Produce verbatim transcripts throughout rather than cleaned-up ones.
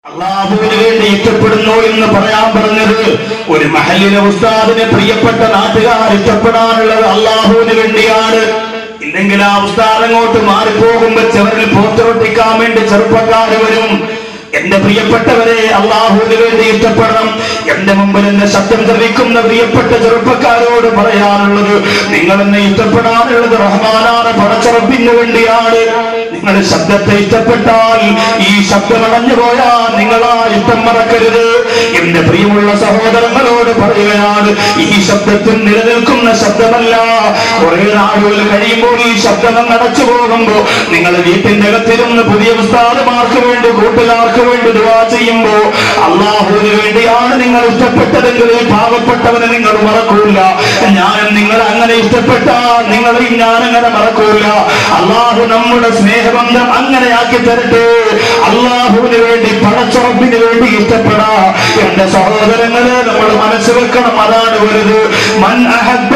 അള്ളാഹുവിന് വേണ്ടി ഇഷ്ടപ്പെടുന്നു എന്ന് പറയാൻ പറഞ്ഞത് ഒരു മഹല്ലിലെ ഉസ്താദിനെ പ്രിയപ്പെട്ട നാട്ടുകാർ ഇഷ്ടപ്പെടാനുള്ളത് അള്ളാഹുവിന് വേണ്ടിയാണ്. ഇല്ലെങ്കിൽ ആ ഉസ്താദ് അങ്ങോട്ട് മാറിപ്പോകുമ്പോ ചെവരിൽ പോസ്റ്ററൊട്ടിക്കാൻ വേണ്ടി ചെറുപ്പക്കാർ വരും. എന്റെ പ്രിയപ്പെട്ടവരെ, അള്ളാഹുവിന് വേണ്ടി ഇഷ്ടപ്പെടണം. എന്റെ മുമ്പിൽ എന്നെ ശബ്ദം ശ്രവിക്കുന്ന പ്രിയപ്പെട്ട ചെറുപ്പക്കാരോട് പറയാനുള്ളത്, നിങ്ങൾ എന്നെ ഇഷ്ടപ്പെടാനുള്ളത് റഹ്മാനാണ് പടച്ചറപ്പിന് വേണ്ടിയാണ്. നിങ്ങൾ ശബ്ദത്തെ ഇഷ്ടപ്പെട്ടാൽ ഈ ശബ്ദം അടഞ്ഞു പോയാൽ നിങ്ങളാ ഇഷ്ടം മറക്കരുത്. എന്റെ പ്രിയമുള്ള സഹോദരങ്ങളോട് പറയുകയാണ്, ഈ ശബ്ദത്തിൽ നിലനിൽക്കുന്ന ശബ്ദമല്ല. കുറെ നാളുകൾ കഴിയുമ്പോൾ ഈ ശബ്ദം അടച്ചു പോകുമ്പോ നിങ്ങൾ വീട്ടിന്റെ അകത്തിരുന്ന് പുതിയ ഉസ്താദുമാർക്ക് വേണ്ടി കൂട്ടുകാർക്ക് വേണ്ടി ദുആ ചെയ്യുമ്പോ അള്ളാഹുവിന് വേണ്ടിയാണ് നിങ്ങൾ ഇഷ്ടപ്പെട്ടതെങ്കിൽ പാവപ്പെട്ടവനെ നിങ്ങൾ മറക്കൂല. ഞാൻ നിങ്ങൾ അങ്ങനെ ഇഷ്ടപ്പെട്ടാൽ നിങ്ങളെയും ഞാൻ അങ്ങനെ മറക്കൂല. അള്ളാഹു നമ്മുടെ സ്നേഹബന്ധം അങ്ങനെയാക്കി തരട്ടെ. അള്ളാഹുവിന് വേണ്ടി പടച്ചുറപ്പിന് വേണ്ടി ഇഷ്ടപ്പെടാ എന്റെ സഹോദരങ്ങളെ നമ്മൾ മനസ്സ് വെക്കണം. അതാണ് വലുത്. മൻ അഹബ്ബ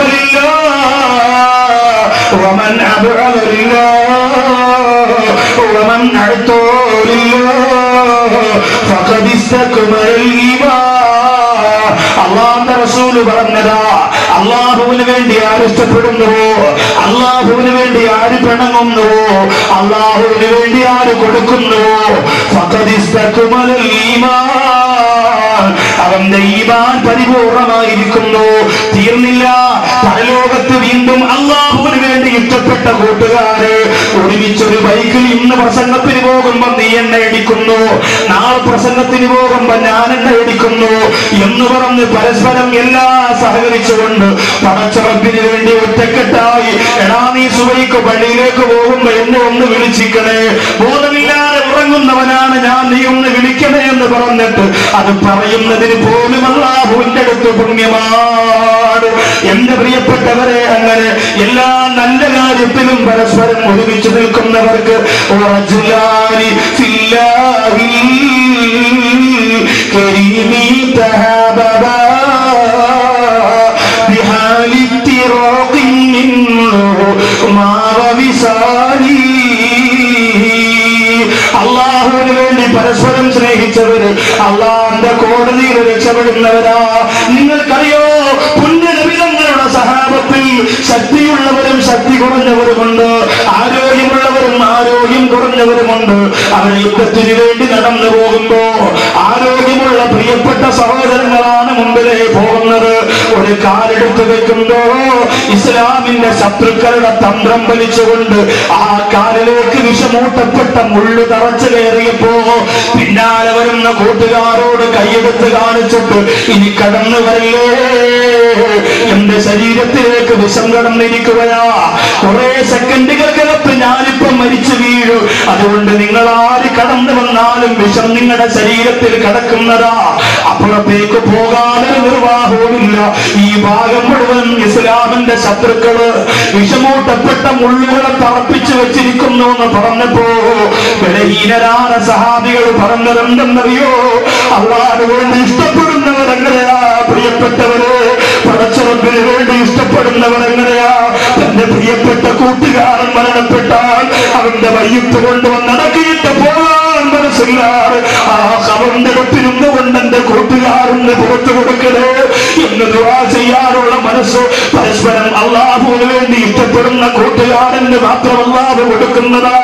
ലില്ലാഹ് വമൻ അബ്ഗദ ലില്ലാഹ് വമൻ അഅ്താ ലില്ലാഹ് ഫഖദ് ഇസ്തക്മല ഈമാൻ. അല്ലാഹുവിന്റെ റസൂൽ പറഞ്ഞതാ, അള്ളാഹുവിന് വേണ്ടി ആര് ഇഷ്ടപ്പെടുന്നുവോ, അള്ളാഹുവിന് വേണ്ടി ആര് പിണങ്ങുന്നുവോ, അള്ളാഹുവിന് വേണ്ടി ആര് കൊടുക്കുന്നുവോ ഫഖദ് ഇസ്തക്മല ഈമാൻ, അവന്റെ ഈമാൻ പരിപൂർണമായിരിക്കുന്നു. തീർന്നില്ല, പരലോകത്ത് വീണ്ടും അള്ളാഹുവിന് വേണ്ടി ഇഷ്ടപ്പെട്ട കൂട്ടുകാര് ഒരുമിച്ചൊരു ബൈക്കിൽ ഇന്ന് പ്രസംഗത്തിന് പോകുമ്പോ നീ എന്നെ ഇടിക്കുന്നു, നാളെ പ്രസംഗത്തിന് പോകുമ്പോ ഞാൻ എന്നെ ഇടിക്കുന്നു എന്ന് പറഞ്ഞ് പരസ്പരം എല്ലാം സഹകരിച്ചുകൊണ്ട് പടച്ചറപ്പിന് വേണ്ടി ഒറ്റക്കെട്ടായി, എടാ നീ സുബഹിക്ക് പള്ളിയിലേക്ക് പോകുമ്പോ എന്നെ ഒന്ന് വിളിച്ചിക്കണേ, ബോധമില്ലാതെ ഉറങ്ങുന്നവനാണ് ഞാൻ, നീ ഒന്ന് വിളിക്കണേ എന്ന് പറഞ്ഞിട്ട് അത് പറയുന്നതിന് പോലും അല്ലാഹുവിന്റെ അടുത്ത് പുണ്യമാണ്. എന്റെ പ്രിയപ്പെട്ടവരെ, അങ്ങനെ എല്ലാ നല്ല കാര്യത്തിലും പരസ്പരം ഒരുമിച്ച് നിൽക്കുന്നവർക്ക് റജുലാനി ഫില്ലാഹി കരീമി തഹബബാ ബിഹാലി തിറാഖിൻ മിൻഹു മാ വവിസാലി. അള്ളാഹുവിന് വേണ്ടി പരസ്പരം സ്നേഹിച്ചവര് അള്ളാഹുവിന്റെ കോടതിയിൽ രക്ഷപ്പെടുന്നവരാ. നിങ്ങൾക്കറിയോ, പുണ്യനബിതങ്ങളുടെ സഹാബത്തിൽ ശക്തിയുള്ളവരും ശക്തി കുറഞ്ഞവരുമുണ്ട്, ആരോഗ്യമുള്ളവരും ആരോഗ്യം കുറഞ്ഞവരുമുണ്ട്. അവർ യുദ്ധത്തിന് വേണ്ടി നടന്നു പോകുമ്പോ ആരോഗ്യമുള്ള പ്രിയപ്പെട്ട സഹോദരങ്ങളാണ് മുമ്പിലേ പോകുന്നത്. ഒരു കാലെടുത്ത് വെക്കുമ്പോ ഇസ്ലാമിന്റെ ശത്രുക്കളുടെ തന്ത്രം വലിച്ചുകൊണ്ട് ആ കാലിലേക്ക് വിഷമൂട്ടപ്പെട്ട മുള്ളു തറച്ചു കയറിയപ്പോ പിന്നാലെ വരുന്ന കൂട്ടുകാരോട് കൈയെടുത്ത് കാണിച്ചിട്ട്, ഇനി കടന്നു വരില്ലേ, എന്റെ ശരീരത്തിലേക്ക് വിഷം കടന്നിരിക്കുകയാ, കുറെ സെക്കൻഡുകൾക്കകത്ത് ഞാനിപ്പം മരിച്ചു വീഴു, അതുകൊണ്ട് നിങ്ങൾ ആര് കടന്നു വന്നാലും വിഷം നിങ്ങളുടെ ശരീരത്തിൽ കടക്കുന്നതാ, അപ്പുറത്തേക്ക് പോകാനൊരു നിർവാഹവുമില്ല. ഈ ഭാഗം മുഴുവൻ ഇസ്ലാമിന്റെ ശത്രുക്കള് വിഷമൂട്ടപ്പെട്ട മുള്ളുകളെ തറപ്പിച്ചു വെച്ചിരിക്കുന്നു എന്ന് പറഞ്ഞപ്പോ ബലഹീനരാന സഹാബികൾ പറഞ്ഞതെന്തെന്നറിയോ, അള്ളാഹുവിന് വേണ്ടി ഇഷ്ടപ്പെടുന്നവർ എങ്ങനെയാ പ്രിയപ്പെട്ടവര്, പടച്ചറപ്പിന് വേണ്ടി ഇഷ്ടപ്പെടുന്നവർ എങ്ങനെയാ, തന്റെ പ്രിയപ്പെട്ട കൂട്ടുകാരൻ മരണപ്പെട്ടാൽ അവന്റെ വയ്യത്ത് കൊണ്ടുവന്ന് നടക്കിയിട്ട് പോകാൻ മനസ്സില്ലാതെ ആ കവറിന്റെ ഒപ്പിരുന്ന് കൊണ്ട് എന്റെ കൂട്ടുകാരന് പുറത്തു കൊടുക്കണേ എന്ന് ദുആ ചെയ്യാനുള്ള മനസ്സ് പരസ്പരം അള്ളാഹുവിന് വേണ്ടി ഇഷ്ടപ്പെടുന്ന കൂട്ടുകാരന് മാത്രം അള്ളാഹു കൊടുക്കുന്നതാ.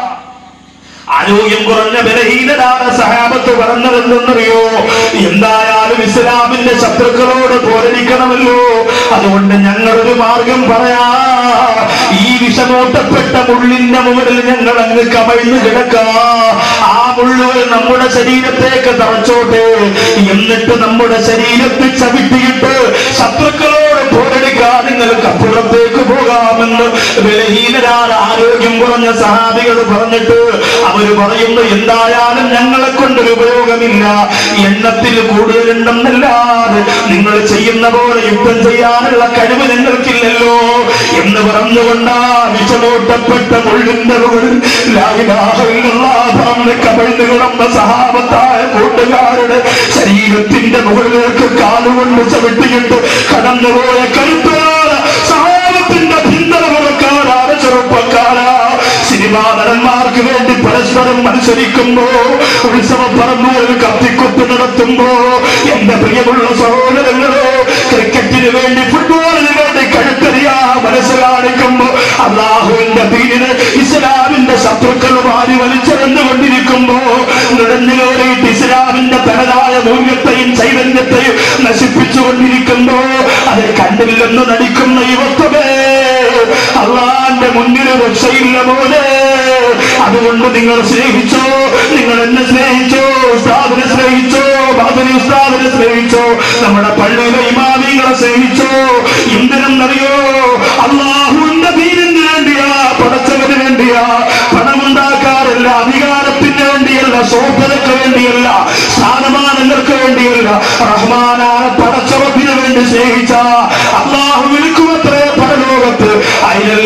ആരോഗ്യം കുറഞ്ഞ ബലഹീനരാണ് സഹാബത്ത് പറഞ്ഞതെന്നറിയോ, എന്തായാലും ഇസ്ലാമിന്റെ ശത്രുക്കളോട് പോരടിക്കണമല്ലോ, അതുകൊണ്ട് ഞങ്ങളൊരു മാർഗം പറയാ, ഈ വിഷമൂട്ടപ്പെട്ട മുള്ളിന്റെ മുകളിൽ ഞങ്ങൾ അങ്ങ് കമഴ്ന്നു കിടക്കാം, ആ മുള്ളുകൾ നമ്മുടെ ശരീരത്തേക്ക് തറച്ചോട്ടെ, എന്നിട്ട് നമ്മുടെ ശരീരത്തിൽ ചവിട്ടിയിട്ട് ശത്രുക്കളോട് പോരടിക്കാൻ നിങ്ങൾക്ക് അപ്പുറത്തേക്ക് പോകാമെന്ന് ബലഹീനരാണ് ആരോഗ്യം കുറഞ്ഞ സഹാബികൾ പറഞ്ഞിട്ട് അവര് പറയുന്നു, എന്തായാലും ഞങ്ങളെ കൊണ്ടൊരു ഉപയോഗമില്ല, എണ്ണത്തിൽ കൂടുതലുണ്ടെന്നല്ലാതെ നിങ്ങൾ ചെയ്യുന്ന പോലെ യുദ്ധം ചെയ്യാനുള്ള കഴിവ് ഞങ്ങൾക്കില്ലല്ലോ എന്ന് പറഞ്ഞുകൊണ്ടാ വിഷമൂട്ടപ്പെട്ട മുള്ളിന്റെ മുകളിൽ ലാ ഇലാഹ ഇല്ലല്ലാഹ് പറഞ്ഞ് കമിഴ്ന്നു കിടന്ന സഹാബത്തായ കൂട്ടുകാരുടെ ശരീരത്തിന്റെ മുകളിലേക്ക് കാലുകൊണ്ട് ചവിട്ടിയിട്ട് കടന്നുപോയ കരുത്തരായ സഹാബത്തിന്റെ പിന്തുണ മുടക്കാനാണ് ചെറുപ്പക്കാരാ സിനിമാ നടന്മാർ ഭാര്യമാർക്ക് വേണ്ടി പരസ്പരം മത്സരിക്കുമ്പോ, ഉത്സവ പറമ്പുകളിൽ കത്തിക്കുത്ത് നടത്തുമ്പോ, എന്റെ പ്രിയമുള്ള സഹോദരങ്ങളെ, ക്രിക്കറ്റിന് വേണ്ടി ഫുട്ബോളിന് വേണ്ടി കഴുത്തറിയാ മനസ്സ് കാണിക്കുമ്പോ, അള്ളാഹുവിന്റെ ദീനിന് ഇസ്ലാമിന്റെ ശത്രുക്കൾ വാരി വലിച്ചെറിഞ്ഞുകൊണ്ടിരിക്കുമ്പോ, നുഴഞ്ഞു കയറിയിട്ട് ഇസ്ലാമിന്റെ തനതായ മൂല്യത്തെയും ചൈതന്യത്തെയും നശിപ്പിച്ചുകൊണ്ടിരിക്കുമ്പോ, അത് കണ്ടില്ലെന്ന് നടിക്കുന്ന യുവത്വമേ, അള്ളാന്റെ മുന്നിൽ രക്ഷയില്ല പോലെ. അതുകൊണ്ട് നിങ്ങൾ സ്നേഹിച്ചോ, നിങ്ങൾ എന്നെ സ്നേഹിച്ചോ, ഉസ്താദിനെ സ്നേഹിച്ചോ, ബാദരി ഉസ്താദിനെ സ്നേഹിച്ചോ, നമ്മുടെ പള്ളിയിലെ ഇമാമിങ്ങളെ സ്നേഹിച്ചോ. എന്തിനെന്നറിയോ? അള്ളാഹുവിന്റെ ദീനിന് വേണ്ടിയാ, പടച്ചവന് വേണ്ടിയാ. പണമുണ്ടാക്കാറില്ല, അധികാരത്തിന് വേണ്ടിയല്ല, സോപ്പതയ്ക്ക് വേണ്ടിയല്ല, സ്ഥാനമാനങ്ങൾക്ക് വേണ്ടിയല്ല. റഹ്മാനായ പടച്ചവത്തിന് വേണ്ടി സ്നേഹിച്ച അള്ളാഹു വിളിക്കുമത്രേ പരലോകത്ത്. അയൽ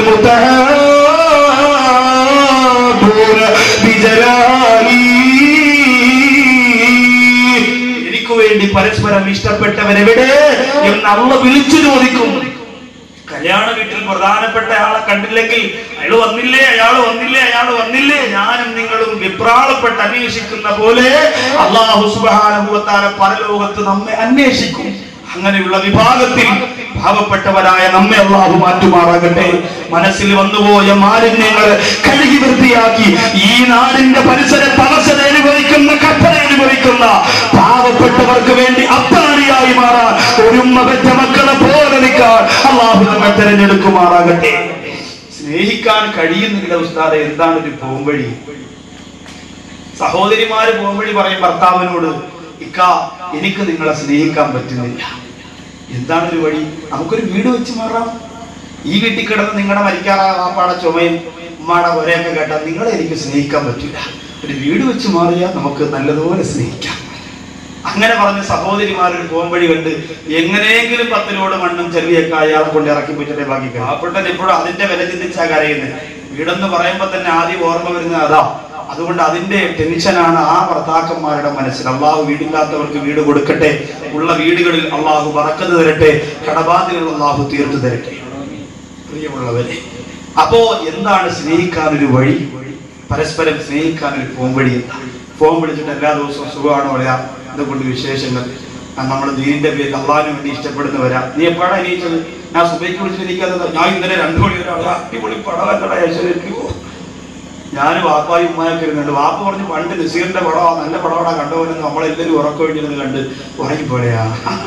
എനിക്ക് വേണ്ടി പരസ്പരം ഇഷ്ടപ്പെട്ടവരെവിടെ എന്ന് അള്ളാഹു വിളിച്ചു ചോദിക്കും. കല്യാണ വീട്ടിൽ പ്രധാനപ്പെട്ട ആളെ കണ്ടില്ലെങ്കിൽ അയാൾ വന്നില്ലേ, അയാൾ വന്നില്ലേ, അയാൾ വന്നില്ലേ, ഞാനും നിങ്ങളും വിപ്രാളപ്പെട്ട് അന്വേഷിക്കുന്ന പോലെ അല്ലാഹു സുബ്ഹാനഹു വ തആല പരലോകത്ത് നമ്മെ അന്വേഷിക്കും. അങ്ങനെയുള്ള വിഭാഗത്തിൽ പാവപ്പെട്ടവരായ നമ്മെ അല്ലാഹു മാറ്റുമാറാകട്ടെ. മനസ്സിൽ വന്നുപോയ മാലിന്യങ്ങൾ കഴുകി വൃത്തിയാക്കി ഈ നാടിന്റെ പരിസരത്ത് അവശത അനുഭവിക്കുന്ന, കപ്പന അനുഭവിക്കുന്ന പാവപ്പെട്ടവർക്ക് വേണ്ടി അത്താണിയായി മാറാൻ, ഒരുമ്മ പെറ്റ മക്കളെ പോലെ നിൽക്കാൻ അല്ലാഹു നമ്മെ തെരഞ്ഞെടുക്കുമാറാകട്ടെ. സ്നേഹിക്കാൻ കഴിയുന്നില്ല ഉസ്താദെ, എന്താണ് ഒരു പോംവഴി? സഹോദരിമാര് പോംവഴി പറയും ഭർത്താവിനോട്, ഇക്ക എനിക്ക് നിങ്ങളെ സ്നേഹിക്കാൻ പറ്റുന്നില്ല. എന്താണ് ഒരു വഴി? നമുക്കൊരു വീട് വെച്ച് മാറാം. ഈ വീട്ടിൽ കിടന്ന് നിങ്ങളുടെ മരിക്കാറായ വാപ്പാടെ ചുമയും ഉമ്മാടെ ഒരയൊക്കെ കേട്ടാൽ നിങ്ങളെ എനിക്ക് സ്നേഹിക്കാൻ പറ്റില്ല. ഒരു വീട് വെച്ച് മാറിയാൽ നമുക്ക് നല്ലതുപോലെ സ്നേഹിക്കാം. അങ്ങനെ പറഞ്ഞ സഹോദരിമാരൊരു പോംവഴി കണ്ട് എങ്ങനെയെങ്കിലും പത്തിലോട് മണ്ണും ചെറിയൊക്കെ അയാളെ കൊണ്ട് ഇറക്കി പറ്റിട്ടേ ബാക്കി. പാവപ്പെട്ടൻ എപ്പോഴും അതിന്റെ വില ചിന്തിച്ചാ കരയുന്നത്. വീടെന്ന് പറയുമ്പോ തന്നെ ആദ്യം ഓർമ്മ വരുന്നത് അതാ. അതുകൊണ്ട് അതിന്റെ ടെൻഷനാണ് ആ ഭർത്താക്കന്മാരുടെ മനസ്സിൽ. അള്ളാഹു വീടില്ലാത്തവർക്ക് വീട് കൊടുക്കട്ടെ, ഉള്ള വീടുകളിൽ അള്ളാഹു ബറക്കത്ത് തരട്ടെ, കടബാധ്യതകൾ അള്ളാഹു തീർത്തു തരട്ടെ. പ്രിയമുള്ളവരെ, അപ്പോ എന്താണ് സ്നേഹിക്കാനൊരു വഴി? പരസ്പരം സ്നേഹിക്കാനൊരു പോംവഴി എന്താ? ഫോൺ വിളിച്ചിട്ട് എല്ലാ ദിവസവും സുഖമാണോ പറയാ, അതുകൊണ്ട് വിശേഷങ്ങൾ, നമ്മൾ ദീനിന്റെ പേരിൽ അള്ളാഹിന് വേണ്ടി ഇഷ്ടപ്പെടുന്നവരാ. നീ എപ്പോഴാണ് എണീച്ചത്? ഞാൻ സുബൈക്ക് വിളിച്ചിട്ട് എനിക്കത് ഞാൻ ഇന്നലെ രണ്ടു മണി വരെ അടിപൊളി പടവല്ലടാ ഐശ്വര്യപ്പിക്കോ. ഞാൻ വാപ്പായും ഉമ്മായൊക്കെ ഇരുന്നുണ്ട്. വാപ്പ പറഞ്ഞു പണ്ട് നസീറിന്റെ പടവാ, നല്ല പടവാടാ കണ്ടുപോലെന്ന് നമ്മളെല്ലാവരും ഉറക്കം വേണ്ടിയിരുന്ന് കണ്ട് ഉറങ്ങിപ്പോലെയാ.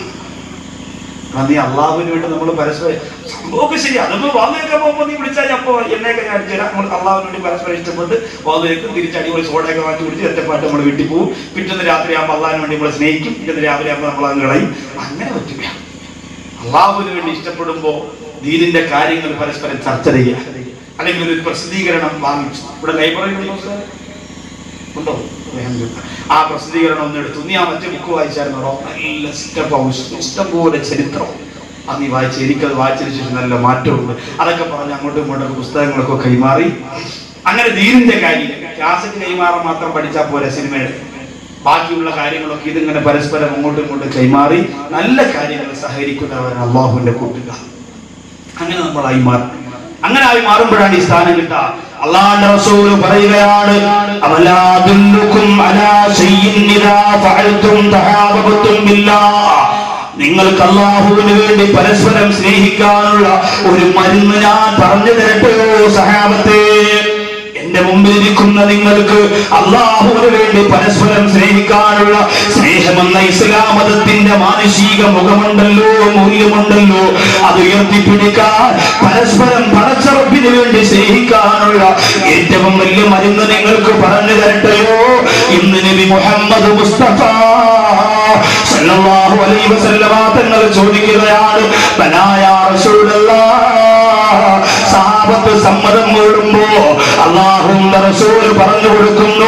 നീ അള്ളാഹുവിന് വേണ്ടി നമ്മൾ പരസ്പരം സംഭവമൊക്കെ ശരി. അതിപ്പോ വാതിലൊക്കെ പോകുമ്പോൾ നീ വിളിച്ചാൽ അപ്പോ എന്നെയൊക്കെ ഞാൻ അടിച്ചുതരാം. നമ്മൾ അള്ളാഹുവിന് വേണ്ടി പരസ്പരം ഇഷ്ടപ്പെട്ട് വാതിലേക്കും തിരിച്ച് അടിപൊളി സോഡയൊക്കെ മാറ്റി കുടിച്ച് ഒറ്റപ്പാട്ട് നമ്മൾ വീട്ടിൽ പോകും. പിറ്റേന്ന് രാത്രി ആകുമ്പോൾ അള്ളാഹിന് വേണ്ടി നമ്മൾ സ്നേഹിക്കും, പിറ്റേന്ന് രാവിലെ ആകുമ്പോൾ നമ്മൾ അത് കളയും. അങ്ങനെ പറ്റില്ല. അള്ളാഹുവിന് വേണ്ടി ഇഷ്ടപ്പെടുമ്പോ ദീനിന്റെ കാര്യങ്ങൾ പരസ്പരം ചർച്ച ചെയ്യുക. അല്ലെങ്കിൽ ഒരു പ്രസിദ്ധീകരണം വാങ്ങിച്ചു. ഇവിടെ ലൈബ്രറി ഉണ്ടോ? ആ പ്രസിദ്ധീകരണം ഒന്ന് എടുത്തു. നീ ആ മറ്റേ ബുക്ക് വായിച്ചായിരുന്നോ? നല്ല ഇഷ്ടംപോലെ ചരിത്രം അത് നീ വായിച്ചു. എനിക്കത് വായിച്ചതിന് ശേഷം നല്ല മാറ്റമുണ്ട്. അതൊക്കെ പറഞ്ഞ് അങ്ങോട്ടും ഇങ്ങോട്ടും പുസ്തകങ്ങളൊക്കെ കൈമാറി. അങ്ങനെ ദീനിന്റെ കാര്യം ക്ലാസ്സിക്ക് കൈമാറാൻ മാത്രം പഠിച്ചാൽ പോരെ, സിനിമയുടെ ബാക്കിയുള്ള കാര്യങ്ങളൊക്കെ ഇതിങ്ങനെ പരസ്പരം അങ്ങോട്ടും ഇങ്ങോട്ടും കൈമാറി നല്ല കാര്യങ്ങൾ സഹകരിക്കുന്നവരാണ് അള്ളാഹുവിന്റെ കൂട്ടുകാർ. അങ്ങനെ നമ്മളായി മാറും. അങ്ങനെ ആയി മാറുമ്പോഴാണ് ഈ സ്ഥാനം കിട്ടുക. അല്ലാഹുവിന്റെ റസൂൽ പറയുകയാണ്, അവലാ ദുല്ലുകും അലാ ശൈഇൻ ഇദാ ഫഅൽതും തഹാബബതും ബില്ലാഹ്. നിങ്ങൾക്ക് അല്ലാഹുവിന് വേണ്ടി പരസ്പരം സ്നേഹിക്കാനുള്ള ഒരു മരുന്ന് ഞാൻ പറഞ്ഞു തരട്ടെയോ സഹാബത്തേ? എന്റെ മുമ്പിൽ ഇരിക്കുന്ന നിങ്ങൾക്ക് അല്ലാഹുവിന് വേണ്ടി പരസ്പരം സ്നേഹിക്കാനുള്ള സ്നേഹമെന്ന ഇസ്ലാം മതത്തിന്റെ മാനുഷിക മുഖമുണ്ടല്ലോ, മൂല്യമുണ്ടല്ലോ, അത് ഉയർത്തിപ്പിടിക്കാൻ പരസ്പരം പടച്ച റബ്ബിന് വേണ്ടി സ്നേഹിക്കാനുള്ള ഏറ്റവും വലിയ മരുന്ന് നിങ്ങൾക്ക് പറഞ്ഞു തരട്ടെയോ? ഇന്ന് നബി മുഹമ്മദ് മുസ്തഫ സല്ലല്ലാഹു അലൈഹി വസല്ലമ തങ്ങൾ ചോദിക്കുകയാണ്, ബനായ റസൂലല്ലാഹ്. സഹാബത്ത് സമ്മതം മൂടുമ്പോ അല്ലാഹുവിന്റെ റസൂൽ പറഞ്ഞു കൊടുക്കുന്നു,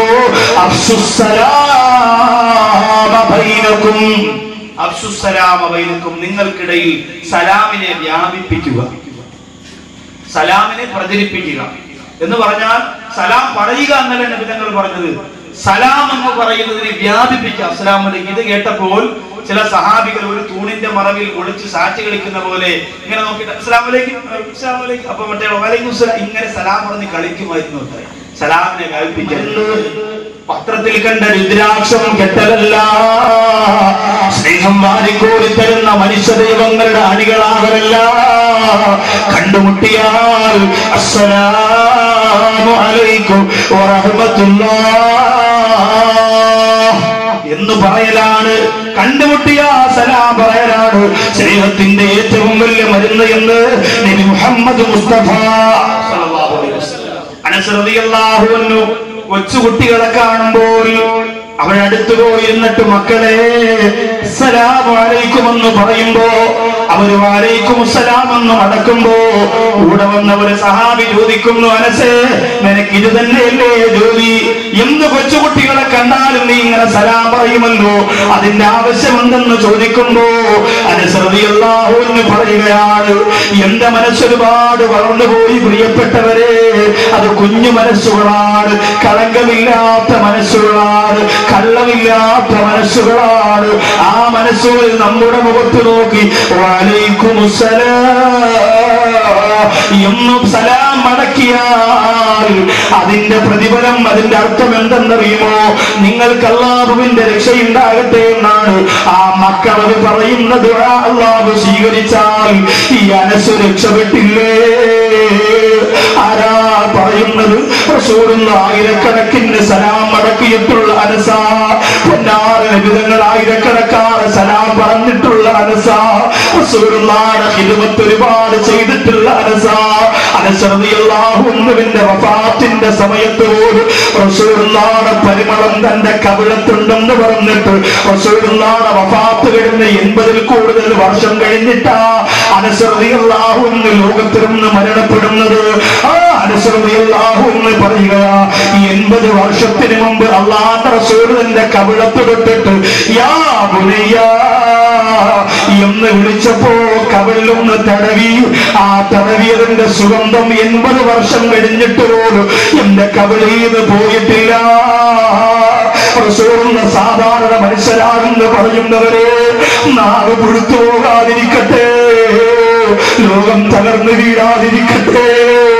അഫ്സുസ്സലാമ ബൈനകും, അഫ്സുസ്സലാമ ബൈനകും, നിങ്ങൾക്കിടയിൽ സലാമിനെ വ്യാപിപ്പിക്കുക, സലാമിനെ പ്രചരിപ്പിക്കുക. എന്ന് പറഞ്ഞാൽ സലാം പറയുക എന്നല്ല നബി തങ്ങൾ പറഞ്ഞത്, സലാം എന്ന് പറയുന്നതിന് വ്യാപിപ്പിക്കുക. അസ്സലാമു അലൈക്കും. ഇത് കേട്ടപ്പോൾ ചില സഹാബികൾ ഒരു തൂണിന്റെ മറവിൽ ഒളിച്ച് സാറ്റ് കളിക്കുന്ന പോലെ ഇങ്ങനെ നോക്കിയിട്ട് അസ്സലാമു അലൈക്കും, അസ്സലാമു അലൈക്കും, അപ്പൊ മറ്റേ വലൈക്കും സലാം, ഇങ്ങനെ സലാം പറഞ്ഞ് കളിക്കുമായിരുന്നു. സലാമിനെ വ്യാപിപ്പിക്കരുത്. പത്രത്തിൽ കണ്ട രുദ്രാക്ഷം കെട്ടലല്ല, സ്നേഹം വാരിക്കോരി തരുന്ന മനുഷ്യ ദൈവങ്ങളുടെ അണികളാകലല്ല. കണ്ടുമുട്ടിയാൽ അസ്സലാമു അലൈക്കും വറഹ്മത്തുള്ളാഹ് എന്ന് പറയലാണ്. കണ്ടുമുട്ടിയ സലാം പറയലാണ് സ്നേഹത്തിന്റെ ഏറ്റവും വലിയ മരുന്ന് എന്ന് നബി മുഹമ്മദ് മുസ്തഫ സല്ലല്ലാഹു അലൈഹി വസല്ലം. അനസ് റളിയല്ലാഹു അൻഹു കൊച്ചുകുട്ടികളെ കാണുമ്പോൾ അവരടുത്ത് പോയിരുന്നിട്ട് മക്കളെ അസ്സലാമു അലൈക്കും എന്ന് പറയുമ്പോ അവര് വലൈക്കും അസ്സലാം എന്ന് അടക്കുമ്പോ കൂടെ വന്നവര് സഹാബി ചോദിക്കുന്നു, അനസേ നിനക്ക് ഇത് തന്നെയല്ലേ ജോലി? എന്ന് കൊച്ചുകുട്ടികളെ കണ്ടാലും നീ ഇങ്ങനെ സലാം പറയുമല്ലോ, അതിന്റെ ആവശ്യമുണ്ടെന്ന് ചോദിക്കുമ്പോ അനസ് റളിയല്ലാഹു അൻഹു പറയുകയാണ്, എന്റെ മനസ്സൊരുപാട് വളർന്നുപോയി പ്രിയപ്പെട്ടവരെ. അത് കുഞ്ഞു മനസ്സുകളാണ്, കളങ്കമില്ലാത്ത മനസ്സുകളാണ്, കള്ളമില്ലാത്ത മനസ്സുകളാണ്. ആ മനസ്സുകൾ നമ്മുടെ മുഖത്ത് നോക്കി എന്നും സലാം മടക്കിയാൽ അതിന്റെ പ്രതിഫലം, അതിന്റെ അർത്ഥം എന്തെന്നറിയുമോ? നിങ്ങൾക്ക് അല്ലാഹുവിന്റെ രക്ഷയുണ്ടാകട്ടെ എന്നാണ് ആ മക്കൾ അത് പറയുന്നത്. അല്ലാഹു സ്വീകരിച്ചാൽ ഈ അനസ് രക്ഷപ്പെട്ടില്ലേ? ആരാ പറയുന്നത്? റസൂലുള്ള ആയിരക്കണക്കിന് സലാം മടക്കിയിട്ടുള്ള അനസ, പൊന്നാര നബിതങ്ങൾ ആയിരക്കണക്കാറ് സലാം പറഞ്ഞിട്ടുള്ള അനസ, റസൂലുള്ളാഹിയുടെ ഖിദ്മത്ത് ഒരുപാട് ചെയ്തിട്ടുള്ള അനസ. അനസ് റളിയല്ലാഹു അൻഹുവിന്റെ വഫാത്തിന്റെ സമയത്ത് പോലും റസൂലുള്ളാഹിയുടെ പരിമളം തന്റെ കവിളത്തുണ്ടെന്ന് പറഞ്ഞിട്ട് റസൂലുള്ളാഹിയുടെ വഫാത്ത് കഴിഞ്ഞ എൺപതിൽ കൂടുതൽ വർഷം കഴിഞ്ഞിട്ടാ അനസ് റളിയല്ലാഹു അൻഹു ലോകത്തിൽ നിന്ന് മരണപ്പെടുന്നത്. ആ അനസ് റളിയല്ലാഹു അൻഹു പറയുക, എൺപത് വർഷത്തിന് മുമ്പ് അല്ലാഹുവിന്റെ റസൂൽ തന്റെ കവിളത്ത് തൊട്ടിട്ട് യാ ബുനയ്യ എന്ന് വിളിച്ചപ്പോ കവിളിലൊന്ന് തടവി. ആ തടവിയതിന്റെ സുഗന്ധം എൺപത് വർഷം കഴിഞ്ഞിട്ട് പോലും എന്റെ കവിളിന്ന് പോയിട്ടില്ല. റസൂലുള്ള സാധാരണ മനുഷ്യരാണെന്ന് പറയുന്നവരെ നാട് പുഴുത്തു പോകാതിരിക്കട്ടെ, ലോകം തകർന്നു വീഴാതിരിക്കട്ടെ,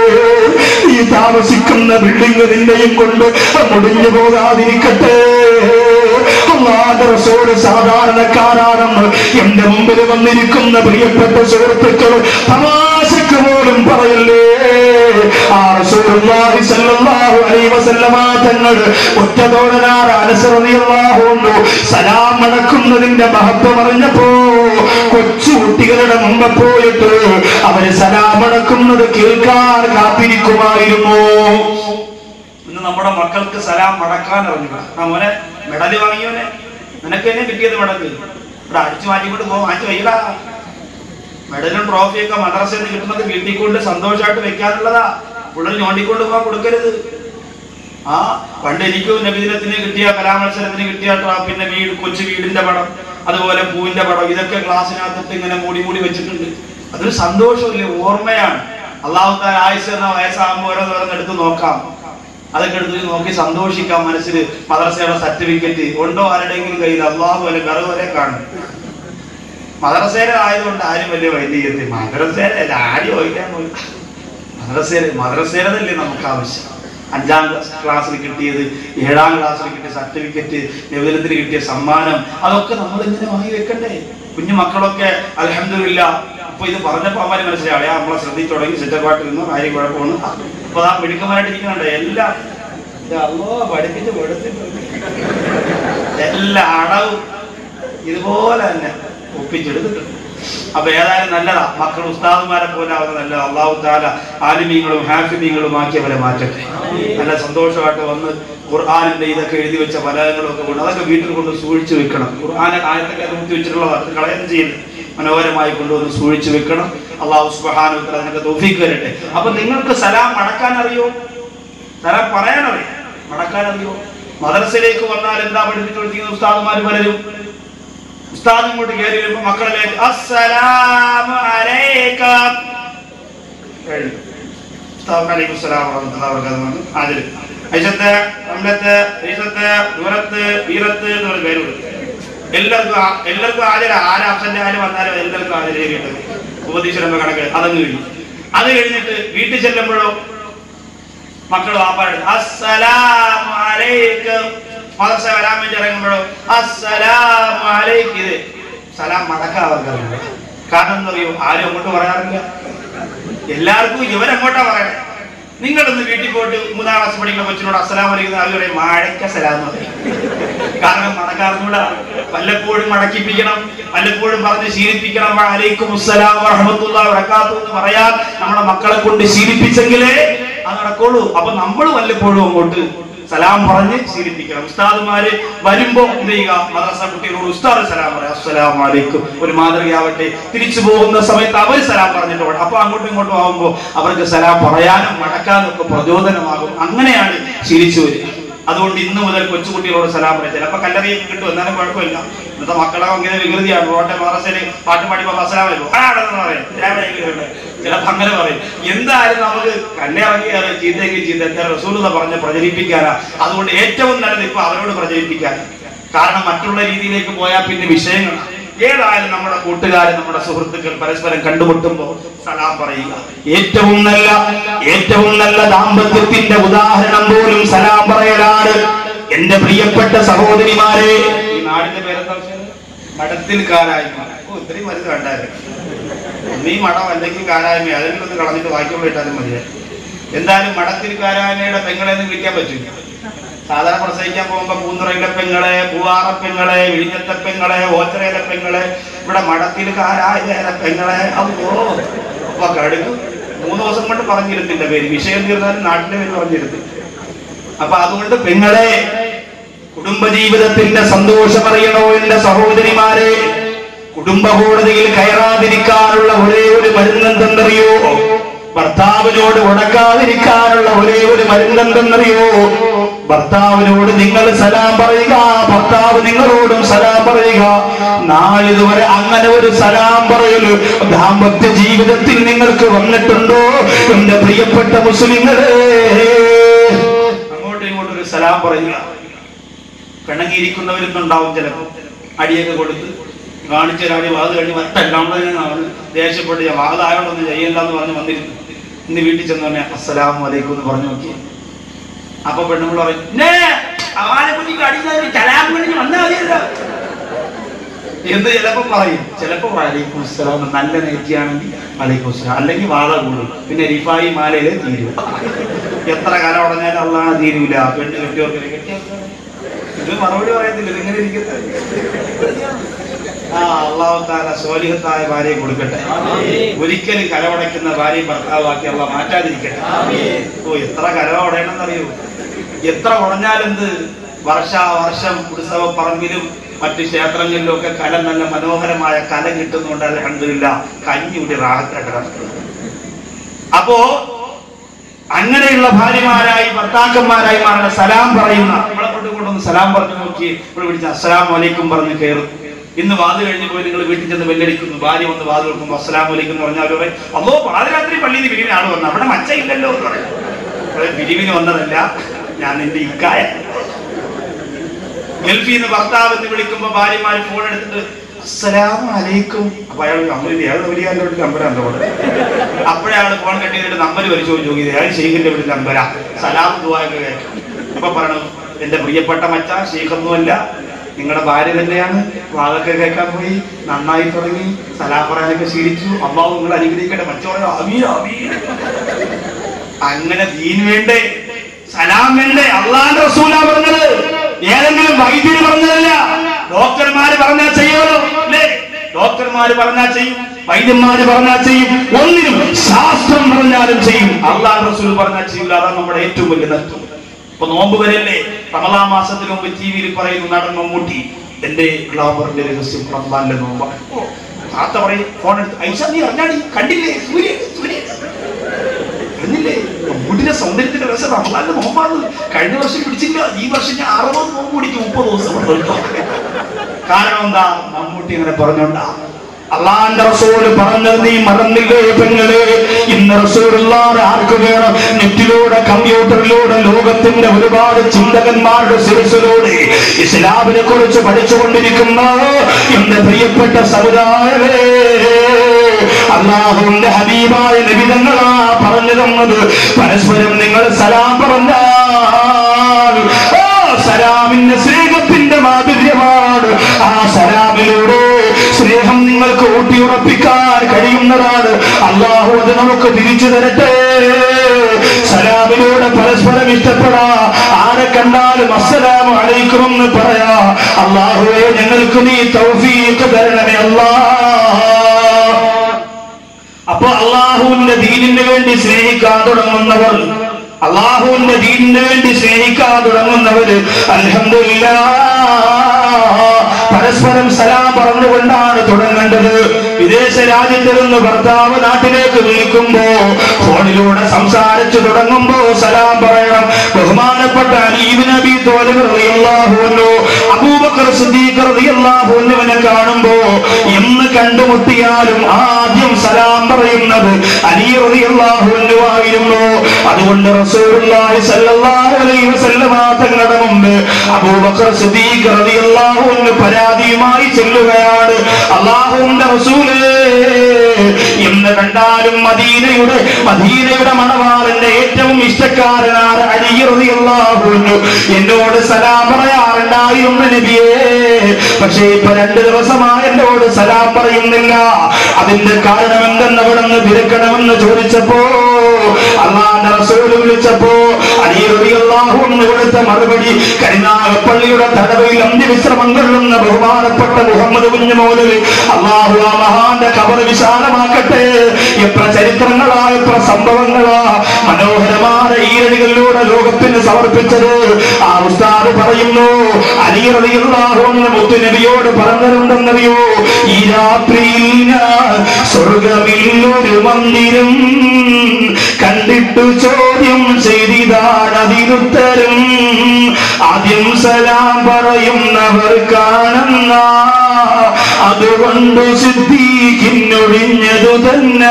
ഈ താമസിക്കുന്ന ബിൽഡിംഗ് നിന്നെയും കൊണ്ട് മുടിഞ്ഞു പോകാതിരിക്കട്ടെ. അല്ലാഹുവിന്റെ റസൂൽ സാധാരണക്കാരാണെന്ന് എന്റെ മുമ്പിൽ വന്നിരിക്കുന്ന പ്രിയപ്പെട്ട സുഹൃത്തുക്കൾ തമാശക്ക് പോലും പറയല്ലേ. ആ റസൂലുള്ളാഹി സ്വല്ലല്ലാഹു അലൈഹി വസല്ലമ തങ്ങൾ ഒറ്റതോടനാർ അനസ് റളിയല്ലാഹു അൻഹു സലാം മടക്കുന്നതിന്റെ മഹത്വം അറിഞ്ഞപ്പോ കൊച്ചു കുട്ടികളുടെ മുമ്പ് പോയിട്ട് അവര് സലാം മടക്കുന്നത് കേൾക്കാൻ കാത്തിരിക്കുമായിരുന്നു. ഇന്ന് നമ്മുടെ മക്കൾക്ക് സലാം മടക്കാൻ അറിഞ്ഞു. മോനെ മെഡല് വാങ്ങിയോനെ, നിനക്ക് തന്നെ കിട്ടിയത് മെഡല്, ഇവിടെ അടിച്ചു മാറ്റിക്കൊണ്ട് പോ, മാറ്റി വയ്യടാ. മെഡലും ട്രോഫിയൊക്കെ മദ്രസയിൽ നിന്ന് കിട്ടുന്നത് വീട്ടിൽ കൊണ്ട് സന്തോഷമായിട്ട് വെക്കാനുള്ളതാ, ഉള്ളിൽ ഞോണ്ടിക്കൊണ്ട് പോകാൻ കൊടുക്കരുത്. ആ പണ്ട് എനിക്കും നബിദിനത്തിന് കിട്ടിയ കലാമത്സരത്തിന് കിട്ടിയ പിന്നെ വീട്, കൊച്ചു വീടിന്റെ പടം, അതുപോലെ പൂവിന്റെ പടം, ഇതൊക്കെ ക്ലാസ്സിനകത്തിട്ട് ഇങ്ങനെ മൂടി മൂടി വെച്ചിട്ടുണ്ട്. അതൊരു സന്തോഷമില്ലേ, ഓർമ്മയാണ്. അല്ലാഹു തആല ആയുസ് എന്ന വയസ്സാകുമ്പോൾ ഓരോന്നോരോന്ന് എടുത്ത് നോക്കാം, അതൊക്കെ എടുത്ത് നോക്കി സന്തോഷിക്കാം. മനസ്സിൽ മദ്രസയുടെ സർട്ടിഫിക്കറ്റ് ഉണ്ടോ ആരുടെയെങ്കിലും കയ്യിൽ? അള്ളാഹു വരെ വിറവ് വരെ കാണും. മദ്രസയിലെ ആയതുകൊണ്ട് ആരും വലിയ വൈദ്യുതി, മദ്രസയിലല്ല ആരും വഹിക്കാൻ പോലും. മദ്രസയിലെ മദ്രസയിലതല്ലേ നമുക്ക് ആവശ്യം. അഞ്ചാം ക്ലാസ്സിൽ കിട്ടിയത്, ഏഴാം ക്ലാസ്സിൽ കിട്ടിയ സർട്ടിഫിക്കറ്റ്, നബിദിനത്തിന് കിട്ടിയ സമ്മാനം, അതൊക്കെ നമ്മൾ ഇങ്ങനെ വാങ്ങി വെക്കണ്ടേ? കുഞ്ഞു മക്കളൊക്കെ അൽഹംദുലില്ലാ അപ്പൊ ഇത് പറഞ്ഞപ്പോ അവന്മാര് മനസ്സിലായി, നമ്മളെ ശ്രദ്ധിച്ചു തുടങ്ങി, സെറ്റപ്പാട്ടിൽ നിന്ന് ആരും കുഴപ്പമാണ്. അപ്പൊ ആ മിടുക്കന്മാരായിട്ട് ഇരിക്കുന്നുണ്ട് എല്ലാം. അല്ലോ പഠിപ്പിച്ച് കൊടുത്തിട്ടുണ്ട് എല്ലാ അടവും ഇതുപോലെ തന്നെ ഒപ്പിച്ചെടുത്തിട്ടുണ്ട്. അപ്പൊ ഏതായാലും നല്ലതാ, മക്കൾ ഉസ്താദുമാരെ പോലെ ആവുന്നത് നല്ലതാ. അല്ലാഹു തആല ആലിമീങ്ങളും ഹാഫിദീങ്ങളും ആക്കിയവരെ മാറ്റട്ടെ. നല്ല സന്തോഷമായിട്ട് വന്ന് ഖുർആനിന്റെ ഇതൊക്കെ എഴുതി വെച്ച പലകങ്ങളും ഒക്കെ കൊണ്ട് അതൊക്കെ വീട്ടിൽ കൊണ്ട് സൂക്ഷിച്ചു വെക്കണം. ഖുർആനെ ആയത്തൊക്കെ നിർത്തി വെച്ചിട്ടുള്ളതാണ്, കളയുകയും ചെയ്യുന്നത്. മനോഹരമായി കൊണ്ടുവന്ന് സൂക്ഷിച്ചു വെക്കണം. അല്ലാഹു സുബ്ഹാനഹു വ തആല നിങ്ങൾക്ക് തൗഫീഖ് തരട്ടെ. അപ്പൊ നിങ്ങൾക്ക് സലാം മടക്കാൻ അറിയോ? സലാം പറയാനറിയോ? മടക്കാൻ അറിയോ? മദ്രസയിലേക്ക് വന്നാൽ എന്താ പഠിപ്പിച്ചു കൊടുത്തിരിക്കുന്ന ഉസ്താദുമാർ പലരും? ഉസ്താദ് ഇങ്ങോട്ട് കയറി വരുമ്പോ മക്കളെ അസ്സലാമു അലൈക്കും ഉസ്താദ് അലൈക്കും സലാം വറഹ്മത്തുള്ളാഹി വബറകാതുഹു ആദിൽ ഐശത്തെ അംലത്തെ ഈസത്തെ ദൂരത്ത് വീരത്ത് എന്ന് പറഞ്ഞ പേരുണ്ട്. എല്ലാവർക്കും എല്ലാവർക്കും ആചര ആര് അച്ഛൻ്റെ ആര് വന്നാലും എല്ലാവർക്കും ആചര കിട്ടും. ഉപദേശിച്ചിരുന്ന കണക്ക് അതങ്ങ് കഴിഞ്ഞു. അത് കഴിഞ്ഞിട്ട് വീട്ടിൽ ചെല്ലുമ്പോഴോ മക്കൾ വാപ്പാട് അസ്സലാമു അലൈക്കും, മദ്രസ വരാൻ വേണ്ടി ഇറങ്ങുമ്പോഴോ അസ്സലാമു അലൈക്കും. ഇത് സലാം മടക്കാൻ അവർക്കറിയില്ല. കാരണം എന്താ അറിയോ, ആരും അങ്ങോട്ട് പറയാറില്ല. എല്ലാവർക്കും ഇവരങ്ങോട്ടാ പറയണേ. നിങ്ങളൊന്ന് വീട്ടിൽ പോയിട്ട് മൂന്നാം ക്ലാസ് പഠിക്കുന്ന കൊച്ചിനോട് അസ്സലാമു അലൈക്കും അവർ പറയും മഴയ്ക്ക സലാം പറയും. കാരണം മടക്കാറിനൂടെ വല്ലപ്പോഴും മടക്കിപ്പിക്കണം, വല്ലപ്പോഴും പറഞ്ഞ് ശീലിപ്പിക്കണം. വഅലൈക്കും അസ്സലാം വറഹ്മത്തുള്ളാഹി വബറകാതുഹു എന്ന് പറയാൻ നമ്മുടെ മക്കളെ കൊണ്ട് ശീലിപ്പിച്ചെങ്കിലേ അത് നടക്കുള്ളൂ. അപ്പൊ നമ്മൾ വല്ലപ്പോഴും അങ്ങോട്ട് സലാം പറഞ്ഞ് ശീലിപ്പിക്കണം. ഉസ്താദുമാര് വരുമ്പോ എന്ത് ചെയ്യുക, മദ്രസ കുട്ടികളോട് ഉസ്താദ് സലാം പറയാം, അസ്സലാമു അലൈക്കും, ഒരു മാതൃകയാവട്ടെ. തിരിച്ചു പോകുന്ന സമയത്ത് അവർ സലാം പറഞ്ഞിട്ട് പോകണം. അപ്പൊ അങ്ങോട്ടും ഇങ്ങോട്ടും ആവുമ്പോ അവർക്ക് സലാം പറയാനും മടക്കാനും ഒക്കെ പ്രചോദനമാകും. അങ്ങനെയാണ് ശീലിച്ചു വരിക. അതുകൊണ്ട് ഇന്ന് മുതൽ കൊച്ചുകുട്ടികളോട് സലാം പറയാം. ചിലപ്പോ കല്ലറിയൊക്കെ കിട്ടും, എന്നാലും കുഴപ്പമില്ല. ഇന്നത്തെ മക്കളെ അങ്ങനെ വികൃതിയാണ്. റോട്ടെ മദ്രസയില് പാട്ട് പാടിപ്പോ അസ്സലാം വരും ആടെന്ന് പറയും, ചിലപ്പോ അങ്ങനെ പറയും. എന്തായാലും നമുക്ക് കല്ലിറങ്ങിയാലും ചീത്തയെങ്കിൽ ചീത്ത എന്താ റസൂലുള്ളാഹി പറഞ്ഞ് പ്രചരിപ്പിക്കാനാ. അതുകൊണ്ട് ഏറ്റവും നല്ലത് ഇപ്പൊ അവരോട് പ്രചരിപ്പിക്കാൻ. കാരണം മറ്റുള്ള രീതിയിലേക്ക് പോയാൽ പിന്നെ വിഷയങ്ങളാണ്. ഏതായാലും നമ്മുടെ കൂട്ടുകാർ, നമ്മുടെ സുഹൃത്തുക്കൾ പരസ്പരം കണ്ടുമുട്ടുമ്പോൾ സലാം പറയുക. ഏറ്റവും നല്ല ഏറ്റവും നല്ല ദാമ്പത്യത്തിന്റെ ഉദാഹരണം പോലും സലാം പറയലാണ്. എന്റെ പ്രിയപ്പെട്ട സഹോദരിമാരെ, ഈ നാടിന്റെ പേരെന്താ? മഠത്തിൽ കാരായ്മ. ഓ, ഇത്രയും വലുത് കണ്ടായിരുന്നു. നീ മഠം അല്ലെങ്കിൽ കാരായ്മ അതെങ്കിലും ഒന്ന് കളഞ്ഞിട്ട് വായിക്കുമ്പോൾ ഇട്ടാലും മതിയായി. എന്തായാലും മഠത്തിൽ കാരായ്മയുടെ പെങ്ങളെ ഒന്നും വിളിക്കാൻ പറ്റില്ല. സാധാരണ പ്രസവിക്കാൻ പോകുമ്പോ പൂന്തുറയിലെ പെങ്ങളെ, പൂവാറ പെങ്ങളെ, വിഴിഞ്ഞത്തെ പെങ്ങളെ, ഓച്ചറയിലെ പെങ്ങളെ, ഇവിടെ മഠത്തിൽ കാരായ പെങ്ങളെ. അപ്പോ അപ്പൊ കടുക്കും മൂന്ന് ദിവസം കൊണ്ട് പറഞ്ഞിരുന്നില്ല പേര്. വിഷയം തീർന്നാലും നാട്ടിലെ പേര് പറഞ്ഞിരുന്നു. അപ്പൊ അതുകൊണ്ട് പെങ്ങളെ, കുടുംബജീവിതത്തിന്റെ സന്തോഷം അറിയണോ എന്റെ സഹോദരിമാരെ? കുടുംബ കോടതിയിൽ കയറാതിരിക്കാനുള്ള ഒരേ ഒരു മരുന്നെന്തെന്നറിയോ? ഭർത്താവിനോട് ഉടക്കാതിരിക്കാനുള്ള ഒരേ ഒരു മരുന്നെന്തെന്നറിയോ? ഭർത്താവിനോട് നിങ്ങൾ സലാം പറയുക, ഭർത്താവ് നിങ്ങളോടും സലാം പറയുക. നാളിതുവരെ അങ്ങനെ ഒരു സലാം പറയല് ദാമ്പത്യ ജീവിതത്തിൽ നിങ്ങൾക്ക് വന്നിട്ടുണ്ടോ എന്റെ പ്രിയപ്പെട്ട മുസ്ലിങ്ങളെ? അങ്ങോട്ടും ഇങ്ങോട്ടും ഒരു സലാം പറയുക. പിണങ്ങിയിരിക്കുന്നവരൊന്നുണ്ടാവും, ചിലപ്പോ അടിയൊക്കെ കൊടുത്ത് കാണിച്ചൊരാടി വാത് കഴിഞ്ഞ് മറ്റെല്ലാം ദേഷ്യപ്പെട്ട് ഞാൻ വാതായോടൊന്നും ചെയ്യണ്ടെന്ന് പറഞ്ഞ് വന്നിരുന്നു. ഇന്ന് വീട്ടിൽ ചെന്ന് തന്നെ അസ്സലാമു അലൈക്കും എന്ന് പറഞ്ഞു നോക്കി. അപ്പൊ പെണ്ണുങ്ങൾ പറയും എന്ത് ചിലപ്പോ പറയും, ചിലപ്പോ വലൈക്കും അസ്സലാം നല്ല നെറ്റിയാണെങ്കിൽ വലൈക്കും അസ്സലാം, അല്ലെങ്കിൽ വാള കൂടും. പിന്നെ റിഫായി മാലയിലെ തീരും. എത്ര കാലം ഉടഞ്ഞാലും അള്ളാണ് തീരൂല. പെണ്ണ് കെട്ടിയവർക്ക് ഇത് മറുപടി പറയത്തില്ല. ഇങ്ങനെ ഇരിക്കുന്നത് ആ അള്ളാഹു തആല സ്വാലിഹത്തായ ഭാര്യയെ കൊടുക്കട്ടെ. ഒരിക്കലും കലവടയ്ക്കുന്ന ഭാര്യയും ഭർത്താവാക്കി അള്ളാഹ് മാറ്റാതിരിക്കട്ടെ. ഓ, എത്ര കലവടയണമെന്നറിയോ? എത്ര ഉടഞ്ഞാലെന്ത്? വർഷാവർഷം ഉത്സവ പറമ്പിലും മറ്റു ക്ഷേത്രങ്ങളിലും ഒക്കെ കല, നല്ല മനോഹരമായ കല കിട്ടുന്നുണ്ട്. അൽഹംദുലില്ലാഹ് കഞ്ഞി കൂടി റാഹത്തായിട്ട്. അപ്പോ അങ്ങനെയുള്ള ഭാര്യമാരായി ഭർത്താക്കന്മാരായി മാറുന്ന സലാം പറയുന്ന നമ്മളെ കൊണ്ട് കൊണ്ടൊന്ന് സലാം പറഞ്ഞു നോക്കി. ഇവിടെ വിളിച്ച് അസ്സലാമു അലൈക്കും പറഞ്ഞ് കയറും. ഇന്ന് വാത് കഴിഞ്ഞ് പോയി നിങ്ങൾ വീട്ടിൽ ചെന്ന് ബെല്ലടിക്കുന്നു. ഭാര്യ വന്ന് വാത് കൊടുക്കുമ്പോ അസ്സലാമു അലൈക്കും എന്ന് പറഞ്ഞാൽ പറയും അല്ലോ പാതിരാത്രി പള്ളിയിൽ നിന്ന് പിരിവിന് ആള് വന്ന അവിടെ മച്ച ഇല്ലല്ലോ എന്ന് പറയും. പിരിവിന് വന്നതല്ല, ഞാൻ നിന്റെ ഇക്കായ. ഗൾഫിൽ നിന്ന് ഭർത്താവ് എന്ന് വിളിക്കുമ്പോ ഭാര്യമാര് ഫോൺ എടുത്തിട്ട് അസ്സലാമു അലൈക്കും. അപ്പൊ അയാൾ നമ്മൾ ഏത് വലിയാന്റെ വീട്ടിൽ നമ്പരാണ് പോലെ. അപ്പോഴേ ആള് ഫോൺ കെട്ടിയിട്ട് നമ്പർ വലിച്ചു ചോദിക്കുന്നത് അയാൾ ഷെയ്ഖിന്റെ വീട്ടിൽ നമ്പരാ. സലാം ദുആയൊക്കെ കേൾക്കും. അപ്പൊ പറയണം എന്റെ പ്രിയപ്പെട്ട മച്ച ഷെയ്ഖൊന്നുമല്ല, നിങ്ങളുടെ ഭാര്യ തന്നെയാണ്. വാതൊക്കെ കേൾക്കാൻ പോയി, നന്നായി തുടങ്ങി, സലാം പറയാനൊക്കെ ശീലിച്ചു. അള്ളാഹു നിങ്ങൾ അനുഗ്രഹിക്കട്ടെ. മച്ചോളോ അമീൻ അമീൻ. അങ്ങനെ ദീൻ വേണ്ടേ, സലാം വേണ്ടേ? അള്ളാഹുവിന്റെ റസൂലാ പറഞ്ഞത്, ഏതെങ്കിലും വൈദ്യര് പറഞ്ഞതല്ല. ഡോക്ടർമാര് പറഞ്ഞാൽ ചെയ്യുമല്ലോ അല്ലേ? ഡോക്ടർമാര് പറഞ്ഞാൽ ചെയ്യും, വൈദ്യന്മാര് പറഞ്ഞാൽ ചെയ്യും. ഒന്നിനും ശാസ്ത്രം പറഞ്ഞാലും ചെയ്യും, അള്ളാഹുവിന്റെ റസൂൽ പറഞ്ഞാൽ ചെയ്യില്ല. അതാണ് നമ്മുടെ ഏറ്റവും വലിയ നഷ്ടം. ഇപ്പൊ നോമ്പ് വരല്ലേ, റമളാൻ മാസത്തിന് മുമ്പ് ടി വിയിൽ പറയുന്നു നടൻ മമ്മൂട്ടി എന്റെ ഗ്ലാമറിന്റെ രഹസ്യം റമളാനിലെ നോമ്പാണ്. താത്ത പറയും ഫോൺ എടുത്ത് ഐഷ നീ അറിഞ്ഞാടി കണ്ടില്ലേ സൂര്യ സൂര്യ അറിഞ്ഞില്ലേ മമ്മൂട്ടിന്റെ സൗന്ദര്യത്തിന്റെ രഹസ്യം റമളാനിലെ നോമ്പാണ്. കഴിഞ്ഞ വർഷം പിടിച്ചില്ല, ഈ വർഷം ഞാൻ അറുപത് നോമ്പ് പിടിക്കും, മുപ്പത് ദിവസം. കാരണം എന്താ? മമ്മൂട്ടി അങ്ങനെ പറഞ്ഞോണ്ടാ. അള്ളാന്റെ റസൂല് പറഞ്ഞത് നീ മറന്നില്ലേ പെങ്ങളെ? ഇന്ന് റസൂലുള്ളാഹി ആർക്ക് വേണം? നെറ്റിലൂടെ കമ്പ്യൂട്ടറിലൂടെ ലോകത്തിന്റെ ഒരുപാട് ചിന്തകന്മാരുടെ ശിരസിലൂടെ ഇസ്ലാമിനെ കുറിച്ച് പഠിച്ചുകൊണ്ടിരിക്കുന്ന എന്റെ പ്രിയപ്പെട്ട സമുദായമേ, അല്ലാഹുവിന്റെ ഹബീബായ നബി തങ്ങളാ പറഞ്ഞു തന്നത്. പരസ്പരം നിങ്ങൾ സലാം പറഞ്ഞാൽ സലാമിന്റെ സ്നേഹത്തിന്റെ മാധുര്യമാണ്. ആ സലാമിലൂടെ സ്നേഹം നിങ്ങൾക്ക് ഊട്ടിയുറപ്പിക്കാൻ കഴിയുന്നതാണ്. അല്ലാഹു അത് നമുക്ക് തിരിച്ചു തരട്ടെ. സലാമിലൂടെ പരസ്പരം ഇഷ്ടപ്പെടാ, ആരെ കണ്ടാലും അസ്സലാമു അലൈക്കും എന്ന് പറയാ. അല്ലാഹുവേ ഞങ്ങൾക്ക് നീ തൗഫീഖ് തരണമേ അല്ലാഹ്. അപ്പൊ അല്ലാഹുവിന്റെ ദീനിന് വേണ്ടി സ്നേഹിക്കാൻ തുടങ്ങുന്നവർ, അല്ലാഹുവിന്റെ ദീനിന് വേണ്ടി സ്നേഹിക്കാൻ തുടങ്ങുന്നവര് അൽഹംദുലില്ലാഹ് പരസ്പരം സലാം പറഞ്ഞുകൊണ്ടാണ് തുടങ്ങേണ്ടത്. വിദേശ രാജ്യത്തിൽ നിന്ന് ഭർത്താവ് നാട്ടിലേക്ക് വിളിക്കുമ്പോ ഫോണിലൂടെ സംസാരിച്ചു തുടങ്ങുമ്പോ സലാം പറയണം. ബഹുമാനപ്പെട്ട അലി ഇബ്നു അബീ ത്വാലിബ് റളിയല്ലാഹു അൻഹു അബൂബക്കർ സിദ്ദീഖ് റളിയല്ലാഹു അൻഹുവിനെ കാണുമ്പോ എന്ന് കണ്ടുമുട്ടിയാലും ആദ്യം സലാം പറയുന്നത് അലി റളിയല്ലാഹു അൻഹു ആയിരുന്നു. അതുകൊണ്ട് റസൂലുള്ളാഹി സ്വല്ലല്ലാഹു അലൈഹി വസല്ലമ തങ്ങളുടെ മുമ്പ് അബൂബക്കർ സിദ്ദീഖ് റളിയല്ലാഹു അൻഹു പരാതിയുമായി ചെല്ലുകയാണ്. അല്ലാഹുവിന്റെ റസൂലേ, എന്ന് കണ്ടാലും മദീനയുടെ മദീനയുടെ മണവാളന്റെ ഏറ്റവും ഇഷ്ടക്കാരനായ അലി റളിയല്ലാഹു അൻഹു എന്നോട് സലാം പറയാറുണ്ടായിരുന്നു നബിയേ. പക്ഷേ ഇപ്പൊ രണ്ടു ദിവസമായി എന്നോട് സലാം പറയുന്നില്ല. അതിന്റെ കാരണം എന്തെന്ന് അവിടെ നിന്ന് തിരക്കണമെന്ന് ചോദിച്ചപ്പോ അല്ലാഹുവിന്റെ റസൂൽ വിളിച്ചപ്പോ അലി റളിയല്ലാഹു അൻഹു കൊടുത്ത മറുപടി, കരിനാഗപ്പള്ളിയുടെ തടവയിൽ അന്ത്യവിശ്രമം കൊള്ളുന്ന ബഹുമാനപ്പെട്ട മുഹമ്മദ് കുഞ്ഞ് മൗലവി, അല്ലാഹു ആ മഹാന്റെ ഖബർ വിശാലമാക്കട്ടെ. എത്ര ചരിത്രങ്ങളാ, എത്ര സംഭവങ്ങളാ മനോഹരമായ ഈരടികളിലൂടെ ലോകത്തിന് സമർപ്പിച്ചത്. ആ ഉസ്താദ് പറയുന്നു, അലി റളിയല്ലാഹു അൻഹു മുത്തുനബിയോട് പറഞ്ഞിട്ടുണ്ടെന്നറിയോ, ഈ രാത്രിയിൽ ഞാൻ സ്വർഗ്ഗമിൽ ഒരു മന്ദിരം കണ്ടിട്ടു ചോദ്യം ചെയ്തിതാണ് അതിനുത്തരം. ആദ്യം സലാം പറയുന്നവർ കാണുന്ന, അതുകൊണ്ട് സിദ്ദീഖിനൊഴിഞ്ഞതു തന്നെ.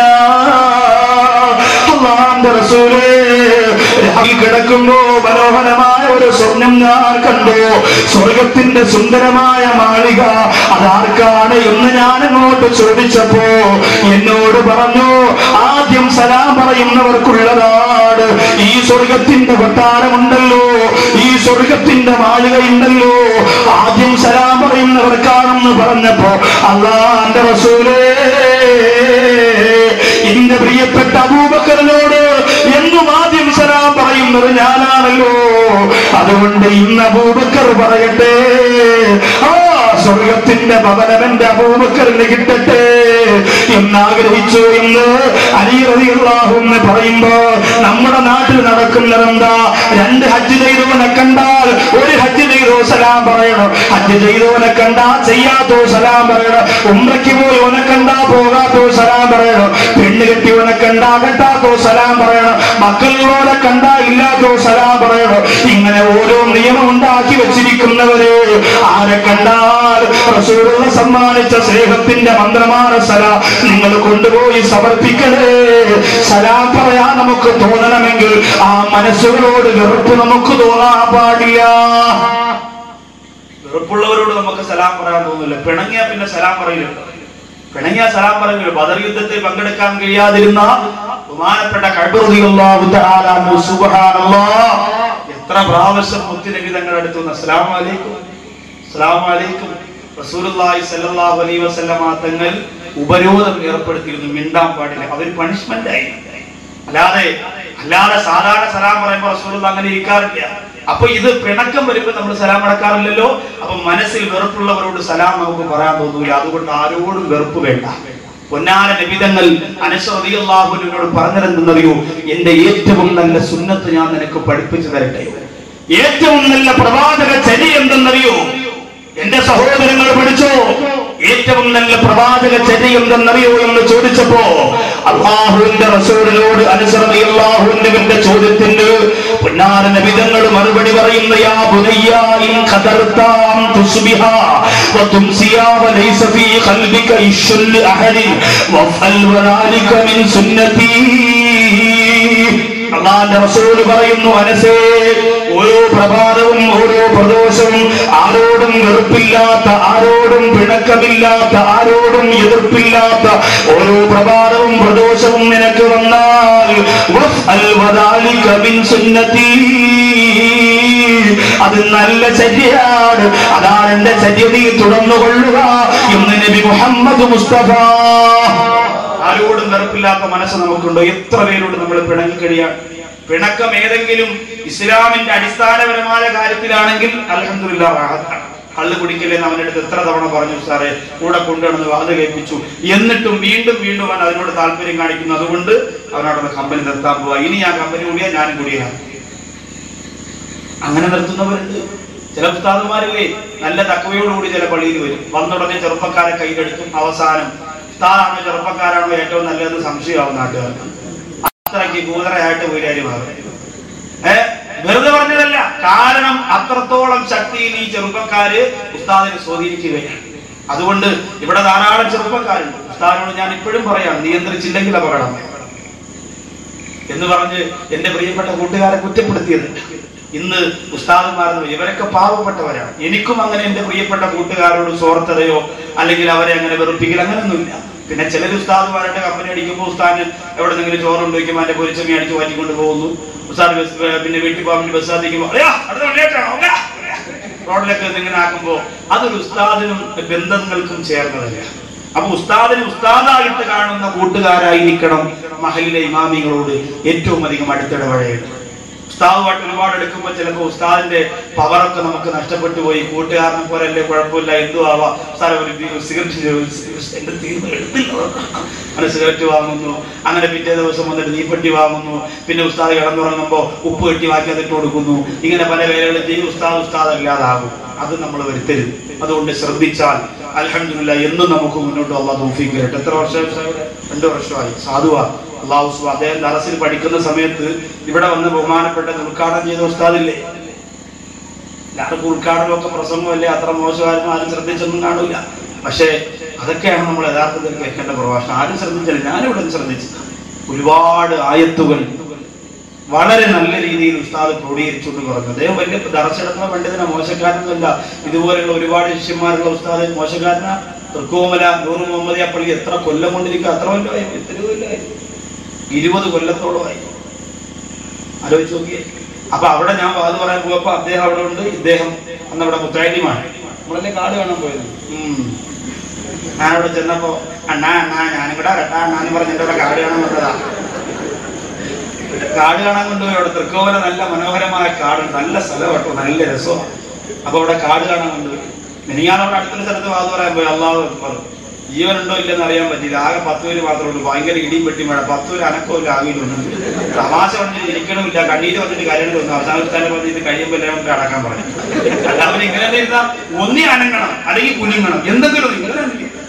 അല്ലാഹുവിന്റെ റസൂലേ, കിടക്കുമ്പോ മനോഹരമായ ഒരു സ്വപ്നം ഞാൻ കണ്ടു. സ്വർഗത്തിന്റെ സുന്ദരമായ മാളിക അതാർക്കാണ് എന്ന് ഞാൻ അങ്ങോട്ട് ചോദിച്ചപ്പോ എന്നോട് പറഞ്ഞു, ആദ്യം സലാം പറയുന്നവർക്കുള്ളതാണ്. ഈ സ്വർഗത്തിന്റെ കൊട്ടാരമുണ്ടല്ലോ, ഈ സ്വർഗത്തിന്റെ മാളികയുണ്ടല്ലോ, ആദ്യം സലാം പറയുന്നവർക്കാണെന്ന് പറഞ്ഞപ്പോ അല്ലാഹുവിന്റെ റസൂലേ, എന്റെ പ്രിയപ്പെട്ട അബൂബക്കറിനോട് എന്നും ആദ്യം സലാം പറയുന്നത് ഞാനാണല്ലോ. അതുകൊണ്ട് ഇന്ന് അബൂബക്കർ പറയട്ടെ, ആ സ്വർഗത്തിന്റെ ഭവനം എന്റെ അബൂബക്കറിന് കിട്ടട്ടെ എന്നാഗ്രഹിച്ചു എന്ന് അലി റളിയല്ലാഹു അൻഹു പറയുമ്പോ നമ്മുടെ നാട്ടിൽ നടക്കുന്നതെന്താ? രണ്ട് ഹജ്ജ് ചെയ്തവനെ കണ്ടാൽ ഒരു ഹജ്ജ് ചെയ്തോ സലാം പറയണം, ഹജ്ജ് ചെയ്തവനെ കണ്ടാ ചെയ്യാത്തോ സലാം പറയണം, ഉംറയ്ക്ക് പോയി ഓനെ കണ്ടാ പോകാത്തോ സലാം പറയണം, പെണ്ണ് കെട്ടിയവനെ കണ്ടാ കെട്ടാത്തോ സലാം പറയണം, മക്കളുള്ളവനെ കണ്ടാ ഇല്ലാത്തോ സലാം പറയണം. ഇങ്ങനെ ഓരോ നിയമം ഉണ്ടാക്കി വെച്ചിരിക്കുന്നവര് ആരെ കണ്ടാൽ റസൂലുള്ള സമ്മാനിച്ച സ്നേഹത്തിന്റെ മന്ത്രമാണ് സലാം. നിങ്ങൾ കൊണ്ടുപോയി സമർപ്പിക്കണേ. സലാം പറയാൻ നമുക്ക് തോന്നണമെങ്കിൽ ആ മനസ്സുകളോട് വെറുപ്പ് നമുക്ക് തോന്നാൻ പാടില്ല. വെറുപ്പുള്ളവരോട് നമുക്ക് സലാം പറയാൻ തോന്നില്ല. പിണങ്ങിയാ പിന്നെ സലാം പറയില്ല. പിണങ്ങിയ സലാം പറയുക. ബദർ യുദ്ധത്തിൽ പങ്കെടുക്കാൻ കഴിയാതിരുന്ന ബഹുമാനപ്പെട്ട കഅബ് റളിയല്ലാഹു തആല അൻഹു സുബ്ഹാനല്ലാഹ് എത്ര പ്രാവശ്യം മുത്തുനബി തങ്ങളുടെ അടുത്ത് വന്ന് അസ്സലാമു അലൈക്കും അസ്സലാമു അലൈക്കും റസൂലുള്ളാഹി സ്വല്ലല്ലാഹു അലൈഹി വസല്ലമ തങ്ങൾ ഉപരോധം ഏർപ്പെടുത്തിയിരുന്നു. മിണ്ടാൻ പാടില്ല. അവർ പണിഷ്മെന്റ് ആയി. അല്ലാതെ അല്ലാതെ സാധാരണ സലാം പറയുമ്പോൾ റസൂലുള്ളാഹി അങ്ങനെ ഇരിക്കാറില്ല. അപ്പൊ ഇത് പിണക്കം വരുമ്പോൾ നമ്മൾ സലാം അടക്കാറില്ലല്ലോ. അപ്പൊ മനസ്സിൽ വെറുപ്പുള്ളവരോട് സലാം നമുക്ക് പറയാൻ തോന്നൂല. അതുകൊണ്ട് ആരോടും വെറുപ്പ് വേണ്ട. പൊന്നാര നബിതങ്ങൾ അനസ് റളിയല്ലാഹു അൻഹുവിനോട് പറഞ്ഞതെന്നറിയോ, എന്റെ ഏറ്റവും നല്ല സുന്നത്ത് ഞാൻ നിനക്ക് പഠിപ്പിച്ചു തരട്ടെ. ഏറ്റവും നല്ല പ്രവാചക ചര്യ എന്തെന്നറിയോ? എന്റെ സഹോദരങ്ങൾ പഠിച്ചോ? ഏറ്റവും നല്ല പ്രവാചക ചര്യ എന്തെന്നറിയോ എന്ന് ചോദിച്ചപ്പോ അല്ലാഹുവിന്റെ റസൂലിനോട് അനസ് റളിയല്ലാഹു അൻഹുവിന്റെ ചോദ്യത്തിന് പൊന്നാര നബിതങ്ങൾ മറുപടി പറയുന്ന, യാ ബുനയ്യ ഇൻ ഖദർതാം തുസ്ബിഹ വതുംസിയ വലൈസ ഫീ ഖൽബിക ഇശ്ശുൽ അഹദി വഫൽ വലാലിക മിൻ സുന്നതി. അല്ലാഹുവിന്റെ റസൂൽ പറയുന്നു, അനസേ, ഓരോ പ്രഭാതവും ഓരോ പ്രദോഷവും ആരോടും വെറുപ്പില്ലാത്ത, ആരോടും പിണക്കമില്ലാത്ത, ആരോടും എതിർപ്പില്ലാത്ത ഓരോ പ്രഭാതവും പ്രദോഷവും നിനക്ക് വന്നാൽ അത് നല്ല ചര്യയാണ്, അതാണ് എന്റെ ചര്യ, നീ തുടർന്നുകൊള്ളുക എന്ന് നബി മുഹമ്മദ് മുസ്തഫ. ആരോടും വെറുപ്പില്ലാത്ത മനസ്സ് നമുക്കുണ്ടോ? എത്ര പേരോട് നമ്മൾ പിണങ്ങി കഴിയാണ്? പിണക്കം ഏതെങ്കിലും ഇസ്ലാമിന്റെ അടിസ്ഥാനപരമായ കാര്യത്തിലാണെങ്കിൽ അൽഹംദുലില്ലാഹ് റാഹത്താണ്. കള്ള് കുടിക്കലെന്ന് അവന്റെ അടുത്ത് എത്ര തവണ പറഞ്ഞു, സാറേ കൂടെ കൊണ്ടുവന്ന് വാത് കേൾപ്പിച്ചു, എന്നിട്ടും വീണ്ടും വീണ്ടും അവൻ അതിനോട് താല്പര്യം കാണിക്കുന്നു. അതുകൊണ്ട് അവനോടൊന്ന് കമ്പനി നിർത്താൻ പോവാ, ഇനി ഞാൻ കമ്പനി കൂടിയാ ഞാനും കൂടിയാണ്. അങ്ങനെ നിർത്തുന്നവരുണ്ട്. ചില ഉസ്താദുമാരില്ലേ നല്ല തക്കവയോടുകൂടി ചില പള്ളിയിൽ വരും, വന്നുടനെ ചെറുപ്പക്കാരെ കയ്യിലെടുക്കും. അവസാനം ഉസ്താദാണോ ചെറുപ്പക്കാരാണോ ഏറ്റവും നല്ലതെന്ന് സംശയമാവും നാട്ടുകാർക്ക്. അത്രയ്ക്ക് കൂതറയായിട്ട് വീരാരി മാറും. ഏഹ് വെറുതെ പറഞ്ഞതല്ല, കാരണം അത്രത്തോളം ശക്തിയിൽ ഈ ചെറുപ്പക്കാര് ഉസ്താദിനെ സ്വാധീനിക്കുകയാണ്. അതുകൊണ്ട് ഇവിടെ ധാരാളം ചെറുപ്പക്കാരുണ്ട്. ഉസ്താദിനോട് ഞാൻ ഇപ്പോഴും പറയാം, നിയന്ത്രിച്ചില്ലെങ്കിൽ അപകടം എന്ന് പറഞ്ഞ് എന്റെ പ്രിയപ്പെട്ട കൂട്ടുകാരെ കുറ്റപ്പെടുത്തിയത്. ഇന്ന് ഉസ്താദന്മാരെന്ന് ഇവരൊക്കെ പാവപ്പെട്ടവരാണ്. എനിക്കും അങ്ങനെ എന്റെ പ്രിയപ്പെട്ട കൂട്ടുകാരോട് സ്വാർത്ഥതയോ അല്ലെങ്കിൽ അവരെ അങ്ങനെ വെറുപ്പിക്കൽ അങ്ങനെയൊന്നുമില്ല. പിന്നെ ചിലർ ഉസ്താദുമാരുടെ കമ്പനി അടിക്കുമ്പോൾ ഉസ്താദിന് എവിടെ നിന്നെങ്കിലും ചോറുണ്ട് വയ്ക്കുമ്പോൾ അതിന്റെ പൊരിച്ചമി അടിച്ച് മാറ്റിക്കൊണ്ട് പോകുന്നു. ഉസ്താദ് പിന്നെ വീട്ടിൽ പോകാൻ വേണ്ടി ബസ് സാധിക്കുമ്പോൾ റോഡിലൊക്കെ ഇങ്ങനെ ആക്കുമ്പോ അതൊരു ഉസ്താദിനും ബന്ധങ്ങൾക്കും ചേർന്നതല്ല. അപ്പൊ ഉസ്താദിന് ഉസ്താദായിട്ട് കാണുന്ന കൂട്ടുകാരായിരിക്കണം മഹലിലെ ഇമാമികളോട് ഏറ്റവും അധികം അടുത്തിടപഴകേണ്ടത്. ഉസ്താദുമായിട്ട് ഒരുപാട് എടുക്കുമ്പോൾ ചിലപ്പോൾ ഉസ്താദിന്റെ പവറൊക്കെ നമുക്ക് നഷ്ടപ്പെട്ടു പോയി. കൂട്ടുകാരനെ പോലെ അല്ലേ, കുഴപ്പമില്ല, എന്തു ആവാം, സ്ഥലം ഒരു സിഗരറ്റ് എന്റെ തീർന്ന് എടുത്തില്ല അങ്ങനെ സിഗരറ്റ് വാങ്ങുന്നു. അങ്ങനെ പിറ്റേ ദിവസം വന്നിട്ട് നീപ്പെട്ടി വാങ്ങുന്നു. പിന്നെ ഉസ്താദ് കിടന്നുറങ്ങുമ്പോ ഉപ്പ് കെട്ടി വാക്കി അതിട്ട് കൊടുക്കുന്നു. ഇങ്ങനെ പല വേലകളും ചെയ്യും. ഉസ്താദ് ഉസ്താദ് അല്ലാതാകും. അത് നമ്മൾ വരുത്തരുത്. അതുകൊണ്ട് ശ്രദ്ധിച്ചാൽ അൽഹംദുലില്ലാഹ് എന്നും നമുക്ക് മുന്നോട്ട് അല്ലാഹു തൗഫീഖ് തരട്ടെ. എത്ര വർഷം? രണ്ടു വർഷമായി. സാധുവാ അള്ളാഹു. അദ്ദേഹം ദറസിൽ പഠിക്കുന്ന സമയത്ത് ഇവിടെ വന്ന് ബഹുമാനപ്പെട്ട ഉദ്ഘാടനം ചെയ്ത ഉസ്താദില്ലേ, എല്ലാവർക്കും ഉദ്ഘാടനമൊക്കെ പ്രസംഗമല്ലേ, അത്ര മോശമായിരുന്നു, ആരും ശ്രദ്ധിച്ചൊന്നും കാണൂല. പക്ഷേ അതൊക്കെയാണ് നമ്മൾ യഥാർത്ഥത്തിൽ കേൾക്കേണ്ട പ്രഭാഷണം. ആരും ശ്രദ്ധിച്ചില്ല, ഞാനിവിടെ ശ്രദ്ധിച്ചില്ല. ഒരുപാട് ആയത്തുകൾ വളരെ നല്ല രീതിയിൽ ഉസ്താദ് ക്രോഡീകരിച്ചുകൊണ്ട് പറഞ്ഞു. അദ്ദേഹം വലിയ ദറസെടുക്കുന്ന പണ്ഡിതന, മോശക്കാരനൊന്നുമല്ല. ഇതുപോലെയുള്ള ഒരുപാട് ശിഷ്യന്മാരുള്ള ഉസ്താദ് മോശക്കാരന. തൃക്കോമല നൂറ് മുഹമ്മദിയ പള്ളി എത്ര കൊല്ലം കൊണ്ടിരിക്കുക, അത്ര കൊല്ലമായി, എത്രയോ കൊല്ലമായി, ഇരുപത് കൊല്ലത്തോളമായി. ആലോചിച്ച് നോക്കിയേ. അപ്പൊ അവിടെ ഞാൻ വാത് പറയാൻ പോയപ്പോ അദ്ദേഹം അവിടെ ഉണ്ട്. ഇദ്ദേഹം അന്ന് അവിടെ മുത്തായിമാണ്. നമ്മളല്ലേ കാട് കാണാൻ പോയത്. ഉം ഞാനവിടെ ചെന്നപ്പോ അണ്ണാ അണ്ണാ ഞാനിവിടെ രട്ടാ അണ്ണാന്ന് പറഞ്ഞ് എന്റെ അവിടെ കാട് കാണാൻ വന്നതാ. കാട് കാണാൻ കൊണ്ടുപോയി. അവിടെ തൃക്കോവല നല്ല മനോഹരമായ കാടുണ്ട്, നല്ല സ്ഥലം കേട്ടോ, നല്ല രസമാണ്. അപ്പൊ അവിടെ കാട് കാണാൻ കൊണ്ടുപോയി. മിനിയാൻ അവിടെ അടുത്തൊരു സ്ഥലത്ത് വാത് പറയാൻ പോയി. അള്ളാഹു അക്ബർ. ജീവനുണ്ടോ ഇല്ലെന്ന് അറിയാൻ പറ്റില്ല. ആകെ പത്ത് പേര് മാത്രമേ ഉള്ളൂ. ഭയങ്കര ഇടിയും വെട്ടി മഴ. പത്ത് പേര് അനക്കമില്ല, ആകിയിട്ടുണ്ട്. തമാശ പറഞ്ഞിട്ട് ഇരിക്കണമില്ല, കണ്ണീര് വന്നിട്ട് കാര്യം തോന്നുന്നു. അവസാനസ്ഥാനം പറഞ്ഞ് ഇത് കഴിയുമ്പോൾ എല്ലാവരും അടക്കാൻ പറഞ്ഞു. എല്ലാവരും ഇങ്ങനെ ഇരുന്നാൽ ഒന്നി അനങ്ങണം, അല്ലെങ്കിൽ കുലുങ്ങണം, എന്തെങ്കിലും ഇങ്ങനെ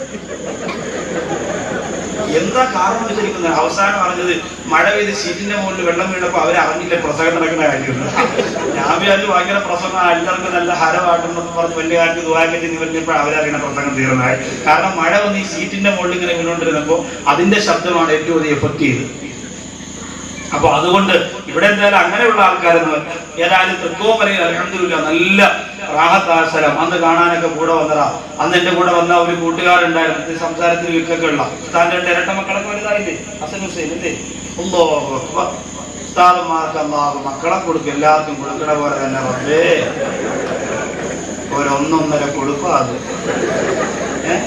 എന്താ കാരണം വെച്ചിരിക്കുന്നത്. അവസാനം അറിഞ്ഞത് മഴ പെയ്ത് സീറ്റിന്റെ മുകളിൽ വെള്ളം വീണപ്പോ അവരെ അറിഞ്ഞില്ല പ്രസംഗം നടക്കുന്ന കാര്യമുണ്ട്. ഞാൻ വിചാരിച്ചു ഭയങ്കര പ്രസംഗം, എല്ലാവർക്കും നല്ല ഹരമാട്ടെന്നൊക്കെ പറഞ്ഞ് വലിയ കാലത്ത് ദുആയൊക്കെ ചെയ്ത് വരുന്നപ്പോൾ അവരറിയണ പ്രസംഗം തീർന്നതായി. കാരണം മഴ വന്ന് ഈ സീറ്റിന്റെ മുകളിൽ ഇങ്ങനെ വീണുകൊണ്ടിരുന്നപ്പോ അതിന്റെ ശബ്ദമാണ് ഏറ്റവും അധികം എഫക്ട് ചെയ്തത്. അപ്പൊ അതുകൊണ്ട് ഇവിടെ എന്തായാലും അങ്ങനെയുള്ള ആൾക്കാരെന്ന് ഏതായാലും തൃക്കോമലയിൽ അൽഹംദുലില്ലാഹ് നല്ല റാഹത്തായ സ്ഥലം. അന്ന് കാണാനൊക്കെ കൂടെ വന്നതാ. അന്ന് എന്റെ കൂടെ വന്ന ഒരു കൂട്ടുകാരുണ്ടായിരുന്നു, സംസാരത്തിൽ വിക്കൊക്കെ ഉള്ള ഉസ്താദിന്റെ രണ്ട് ഇരട്ട മക്കളൊക്കെ വലുതായില്ലേ, ഹസൻ ഹുസൈൻ അല്ലേ. ഉസ്താദന്മാർക്ക് അല്ലാഹു മക്കളെ കൊടുക്കും, എല്ലാവർക്കും കൊടുക്കണ പോലെ തന്നെ റബ്ബേ ഒരൊന്നൊന്നര കൊടുക്കുക. അത് ഏഹ്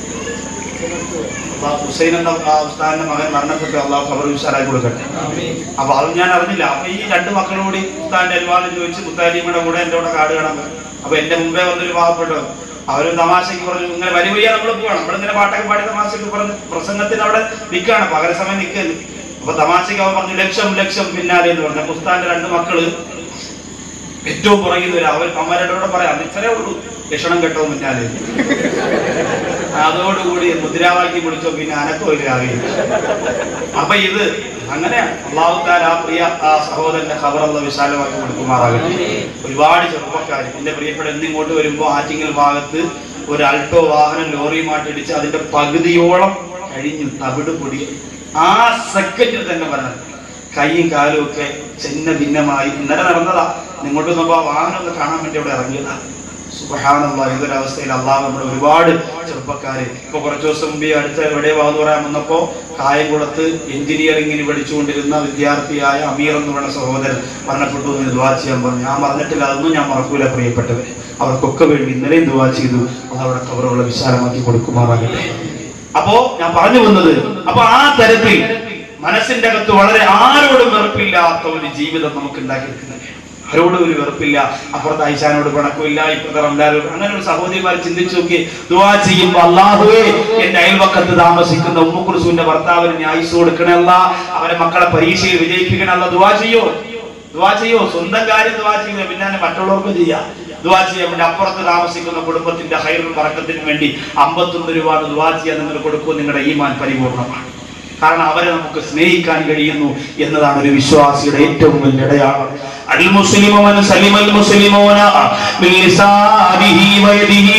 ഹുസൈൻ എന്ന ഉസ്താദിന്റെ മകൻ മരണപ്പെട്ട് അള്ളാഹു ഖബർ വിശാലായി കൊടുക്കട്ടെ. അപ്പൊ അത് ഞാൻ അറിഞ്ഞില്ല. അപ്പൊ ഈ രണ്ട് മക്കളോട് ഉസ്താദിന്റെ അനുവാദം ചോദിച്ച് മുത്താലിയുടെ കൂടെ എന്റെ കൂടെ കാട് കാണാൻ പോയി. അപ്പൊ എന്റെ മുമ്പേ വന്നൊരു പാവപ്പെട്ടു, അവരും തമാശക്ക് പറഞ്ഞു ഇങ്ങനെ വലിയ വലിയ നമ്മൾ പോവാണ്. നമ്മളിങ്ങനെ പാട്ടൊക്കെ പാടി തമാശക്ക് പറഞ്ഞ് പ്രസംഗത്തിന് അവിടെ നിൽക്കുകയാണ്, പകര സമയം നിൽക്കരുത്. അപ്പൊ തമാശക്ക് അവൻ പറഞ്ഞു ലക്ഷം ലക്ഷം പിന്നാലെ എന്ന് പറഞ്ഞു. അപ്പൊ ഉസ്താദിന്റെ രണ്ട് മക്കള് ഏറ്റവും പുറകിൽ വരും. അവർ അമ്മരുടെ കൂടെ പറയാം ഇത്രേ ഉള്ളൂ, ലക്ഷണം കെട്ടോ പിന്നാലെ. അതോടുകൂടി മുദ്രാവാക്യം പിടിച്ചോ, പിന്നെ അനക്കമില്ലാകെയില്ല. അപ്പൊ ഇത് അങ്ങനെയാണ്. അല്ലാഹു തആല ആ പ്രിയ ആ സഹോദരന്റെ ഖബർ അല്ലാഹു വിശാലമാക്കി കൊടുക്കുമാറാകട്ടെ. ഒരുപാട് ചെറുപ്പക്കാർ എന്റെ പ്രിയപ്പെട്ട എന്നിങ്ങോട്ട് വരുമ്പോ ആറ്റിങ്ങൽ ഭാഗത്ത് ഒരു അൾട്ടോ വാഹനം ലോറിയുമായിട്ട് ഇടിച്ച് അതിന്റെ പകുതിയോളം കഴിഞ്ഞു, തവിട് പൊടി. ആ സെക്കൻഡിൽ തന്നെ പറഞ്ഞത് കൈയും കാലും ഒക്കെ ചിന്ന ഭിന്നമായി. ഇന്നലെ നടന്നതാ. നിങ്ങോട്ട് വന്നപ്പോ ആ വാഹനം ഒന്ന് കാണാൻ വേണ്ടി അവിടെ ഇറങ്ങിയതാ. സുബ്ഹാനല്ലാഹ്, ഇതൊരവസ്ഥയിൽ അള്ളാഹു നമ്മുടെ ഒരുപാട് ചെറുപ്പക്കാര് ഇപ്പൊ കുറച്ചു ദിവസം മുമ്പ് അടുത്ത എവിടെ വാന്ന് പറയാൻ വന്നപ്പോ കായംകുളത്ത് എഞ്ചിനീയറിംഗിന് പഠിച്ചുകൊണ്ടിരുന്ന വിദ്യാർത്ഥിയായ അമീർ എന്ന് പറയുന്ന സഹോദരൻ മരണപ്പെട്ടു എന്ന് ദുആ ചെയ്യാൻ പറഞ്ഞു. ഞാൻ പറഞ്ഞിട്ടില്ല, അതൊന്നും ഞാൻ മറക്കൂല പ്രിയപ്പെട്ടവർ. അവർക്കൊക്കെ വേണ്ടി ഇന്നലെയും ദുആ ചെയ്തു. അവരുടെ കബറുകളെ വിശാലമാക്കി കൊടുക്കുമാറാകട്ടെ. അപ്പോ ഞാൻ പറഞ്ഞു വന്നത്, അപ്പൊ ആ തരത്തിൽ മനസ്സിന്റെ അകത്ത് വളരെ ആരോടും വെറുപ്പില്ലാത്ത ഒരു ജീവിതം നമുക്ക് ഉണ്ടാക്കിയെടുക്കുന്നത്. ആരോടും ഒരു വെറുപ്പില്ല. അപ്പുറത്ത് ഐശാനോട് പിണക്കില്ല, ഇപ്പുറത്തെ റംലാനോട്. അങ്ങനെ ഒരു സഹോദരിമാർ ചിന്തിച്ചു നോക്കി. ദുആ ചെയ്യുമ്പോ അല്ലാഹുവേ, എന്റെ അയൽവക്കത്ത് താമസിക്കുന്ന ഉമ്മു കുൽസൂമിന്റെ ഭർത്താവിന് നീ ആയുസ് കൊടുക്കണല്ല, അവരെ മക്കളെ പരീക്ഷയിൽ വിജയിപ്പിക്കണല്ല. ദുആ ചെയ്യോ ദുആ ചെയ്യോ സ്വന്തം കാര്യം ദുആ ചെയ്യുക, പിന്നെ മറ്റുള്ളവർക്ക് ചെയ്യാം. ദുആ ചെയ്യാൻ വേണ്ടി അപ്പുറത്ത് താമസിക്കുന്ന കുടുംബത്തിന്റെ ഹൈറും ബറക്കത്തിനും വേണ്ടി അമ്പത്തൊന്ന് രൂപ ദുആ ചെയ്യാൻ നിങ്ങൾ കൊടുക്കുമ്പോൾ നിങ്ങളുടെ ഈമാൻ പരിപൂർണമാണ്. കാരണം അവരെ നമുക്ക് സ്നേഹിക്കാൻ കഴിയുന്നു എന്നതാണ് ഒരു വിശ്വാസിയുടെ ഏറ്റവും വലിയ അടയാളം. അൽ മുസ്ലിമു മൻ സലിമൽ മുസ്ലിമൂന മിൻ ലിസാനിഹി വയദിഹി.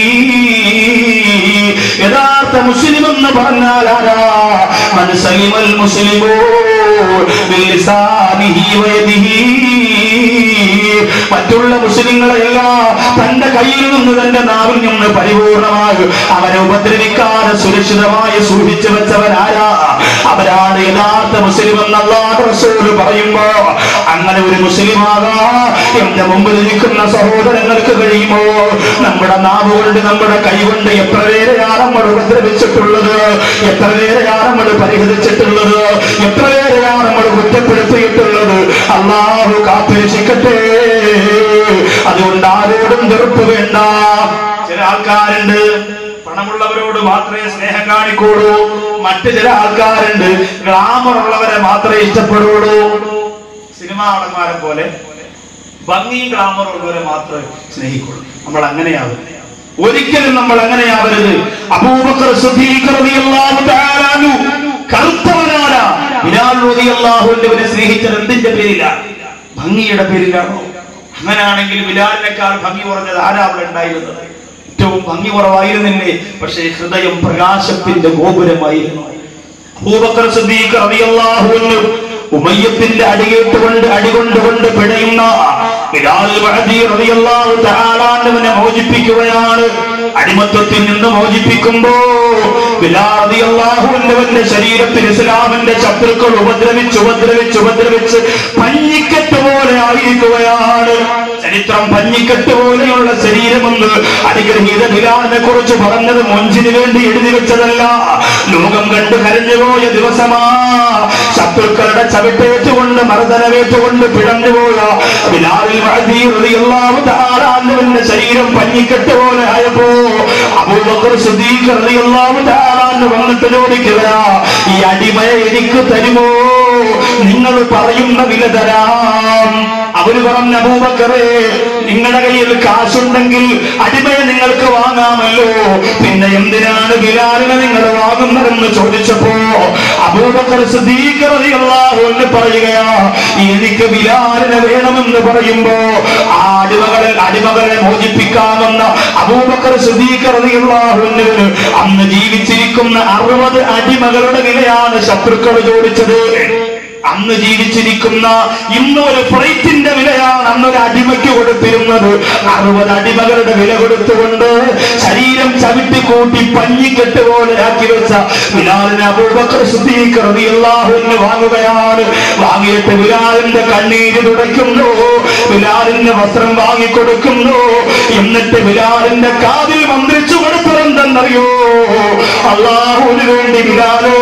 യഥാർത്ഥ മുസ്ലിം എന്ന് പറഞ്ഞാൽ ആരാ? മൻ സലിമൽ മുസ്ലിമൂ മിൻ ലിസാനിഹി വയദിഹി. മറ്റുള്ള മുസ്ലിങ്ങളെല്ലാം തന്റെ കയ്യിൽ നിന്ന് തന്റെ നാവിൽ നിന്ന് പരിപൂർണമായി അവരെ ഉപദ്രവിക്കാതെ സുരക്ഷിതമായി സൂക്ഷിച്ചു വെച്ചവരാരാ? അവരാണ് യഥാർത്ഥ മുസ്ലിം എന്ന് അല്ലാഹു റസൂൽ പറയുമ്പോ, അങ്ങനെ ഒരു മുസ്ലിമാകാ എന്റെ മുമ്പിൽ നിൽക്കുന്ന സഹോദരങ്ങൾക്ക് കഴിയുമോ? നമ്മുടെ നാവ് കൊണ്ട് നമ്മുടെ കൈ കൊണ്ട് എത്ര പേരെയാണ് നമ്മൾ ഉപദ്രവിച്ചിട്ടുള്ളത്, എത്ര പേരെയാണ് നമ്മൾ പരിഹരിച്ചിട്ടുള്ളത്, എത്ര പേരെയാണ് നമ്മൾ കുറ്റപ്പെടുത്തിയിട്ടുള്ളത്. അല്ലാഹു കാത്തുരക്ഷിക്കട്ടെ. അതുകൊണ്ട് ആരോടും വെറുപ്പ് വേണ്ട. ചില ആൾക്കാരുണ്ട് പണമുള്ളവരോട് മാത്രമേ സ്നേഹം കാണിക്കുള്ളൂ. മറ്റു ചില ആൾക്കാരുണ്ട് ഗ്ലാമർ ഉള്ളവരെ മാത്രമേ ഇഷ്ടപ്പെടുള്ളൂ. സിനിമാ നടന്മാരെ പോലെ ഭംഗിയും ഗ്ലാമർ ഉള്ളവരെ മാത്രമേ സ്നേഹിക്കുള്ളൂ. നമ്മൾ അങ്ങനെയാവരുത്, ഒരിക്കലും നമ്മൾ അങ്ങനെയാവരുത്. അബൂബക്കർ സിദ്ദീഖ് റളിയല്ലാഹു തആല അൻഹു കറുത്തവനാണ്. ബിലാൽ റളിയല്ലാഹു അൻഹുവിനെ സ്നേഹിച്ചത് എന്തിന്റെ പേരിലാണ്? ഭംഗിയുടെ പേരിലാണോ? അങ്ങനെയാണെങ്കിൽ ബിലാലിനേക്കാൾ ഭംഗി കുറഞ്ഞത് ആരാ അവിടെ ഉണ്ടായിരുന്നത്? ഏറ്റവും ഭംഗി കുറവായിരുന്നില്ലേ? പക്ഷേ ഹൃദയം പ്രകാശത്തിന്റെ ഗോപുരമായിരുന്നു. അബൂബക്കർ സിദ്ദീഖ് റളിയല്ലാഹു അൻഹു ഉമയ്യത്തിന്റെ അടിയേറ്റുകൊണ്ട് അടികൊണ്ടുകൊണ്ട് പിടയുന്ന ബിലാൽ വഅദി റളിയല്ലാഹു തആല അൻഹുവിനെ മോചിപ്പിക്കുകയാണ്. അടിമത്തത്തിൽ നിന്ന് മോചിപ്പിക്കുമ്പോ ബിലാൽ റളിയല്ലാഹു അൻഹുവിന്റെ ശരീരത്തിൽ ഇസ്ലാമിന്റെ ശത്രുക്കൾ ഉപദ്രവിച്ച് ഉപദ്രവിച്ച് ഉപദ്രവിച്ച് പഞ്ഞിക്കെട്ട് പോലെ ആയിരിക്കുകയാണ്. ചരിത്രം പഞ്ഞിക്കെട്ട് പോലെയുള്ള ശരീരമെന്ന് അനുഗ്രഹീത ബിലാലിനെ കുറിച്ച് പറഞ്ഞത് മൊഞ്ചിന് വേണ്ടി എഴുതി വെച്ചതല്ല, ലോകം കണ്ട് കരഞ്ഞുപോയ ദിവസമാ. ശത്രുക്കളുടെ ചവിട്ടേറ്റുകൊണ്ട് മർദ്ദനമേറ്റുകൊണ്ട് പിഴഞ്ഞുപോയ ബിലാൽ വഅദി റളിയല്ലാഹു തആല അൻഹുവിന്റെ ശരീരം പഞ്ഞിക്കെട്ട് പോലെ ആയപ്പോ അബൂബക്കർ സിദ്ദീഖ് റളിയല്ലാഹു തആല അൻഹു വന്നിട്ട് ചോദിക്കുകയാ, ഈ അടിമയെ എനിക്ക് തരുമോ? നിങ്ങൾ പറയുന്ന വില തരാം. അവര് പറഞ്ഞ അബൂബക്കറേ, നിങ്ങളുടെ കയ്യിൽ കാശുണ്ടെങ്കിൽ അടിമയെ നിങ്ങൾക്ക് വാങ്ങാമല്ലോ, പിന്നെ എന്തിനാണ് ബിലാലിനെ നിങ്ങൾ വാങ്ങുന്നതെന്ന് ചോദിച്ചപ്പോ അബൂബക്കർ സിദ്ദീഖ് റളിയല്ലാഹു അൻഹു പറയുകയാ, എനിക്ക് ബിലാലിനെ വേണമെന്ന് പറയുമ്പോ ആ അടിമകളെ അടിമകളെ മോചിപ്പിക്കാമെന്ന അബൂബക്കർ സിദ്ദീഖ് റളിയല്ലാഹു അൻഹു അന്ന് ജീവിച്ചിരിക്കുന്ന അറുപത് അടിമകളുടെ വിലയാണ് ശത്രുക്കൾ ചോദിച്ചത്. അന്ന് ജീവിച്ചിരിക്കുന്ന ഇന്ന് ഒരു ഫ്ലൈറ്റിന്റെ വിലയാണ് അന്നൊരു അടിമയ്ക്ക് കൊടുത്തിരുന്നത്. അറുപത് അടിമകളുടെ വില കൊടുത്തുകൊണ്ട് ശരീരം ചവിട്ടിക്കൂട്ടി പഞ്ഞിക്കെട്ട് പോലെ ആക്കി വെച്ച ബിലാലിനെ അബൂബക്കർ സിദ്ദീഖ് റളിയല്ലാഹു അൻഹു വാങ്ങുകയാണ്. വാങ്ങിയിട്ട് ബിലാലിന്റെ കണ്ണീര് തുടയ്ക്കുന്നു, ബിലാലിന്റെ വസ്ത്രം വാങ്ങിക്കൊടുക്കുന്നു. എന്നിട്ട് ബിലാലിന്റെ കാതിൽ മന്ത്രിച്ചു കൊടുത്തതെന്തെന്നറിയോ? അല്ലാഹുവിന് വേണ്ടി ബിലാലേ,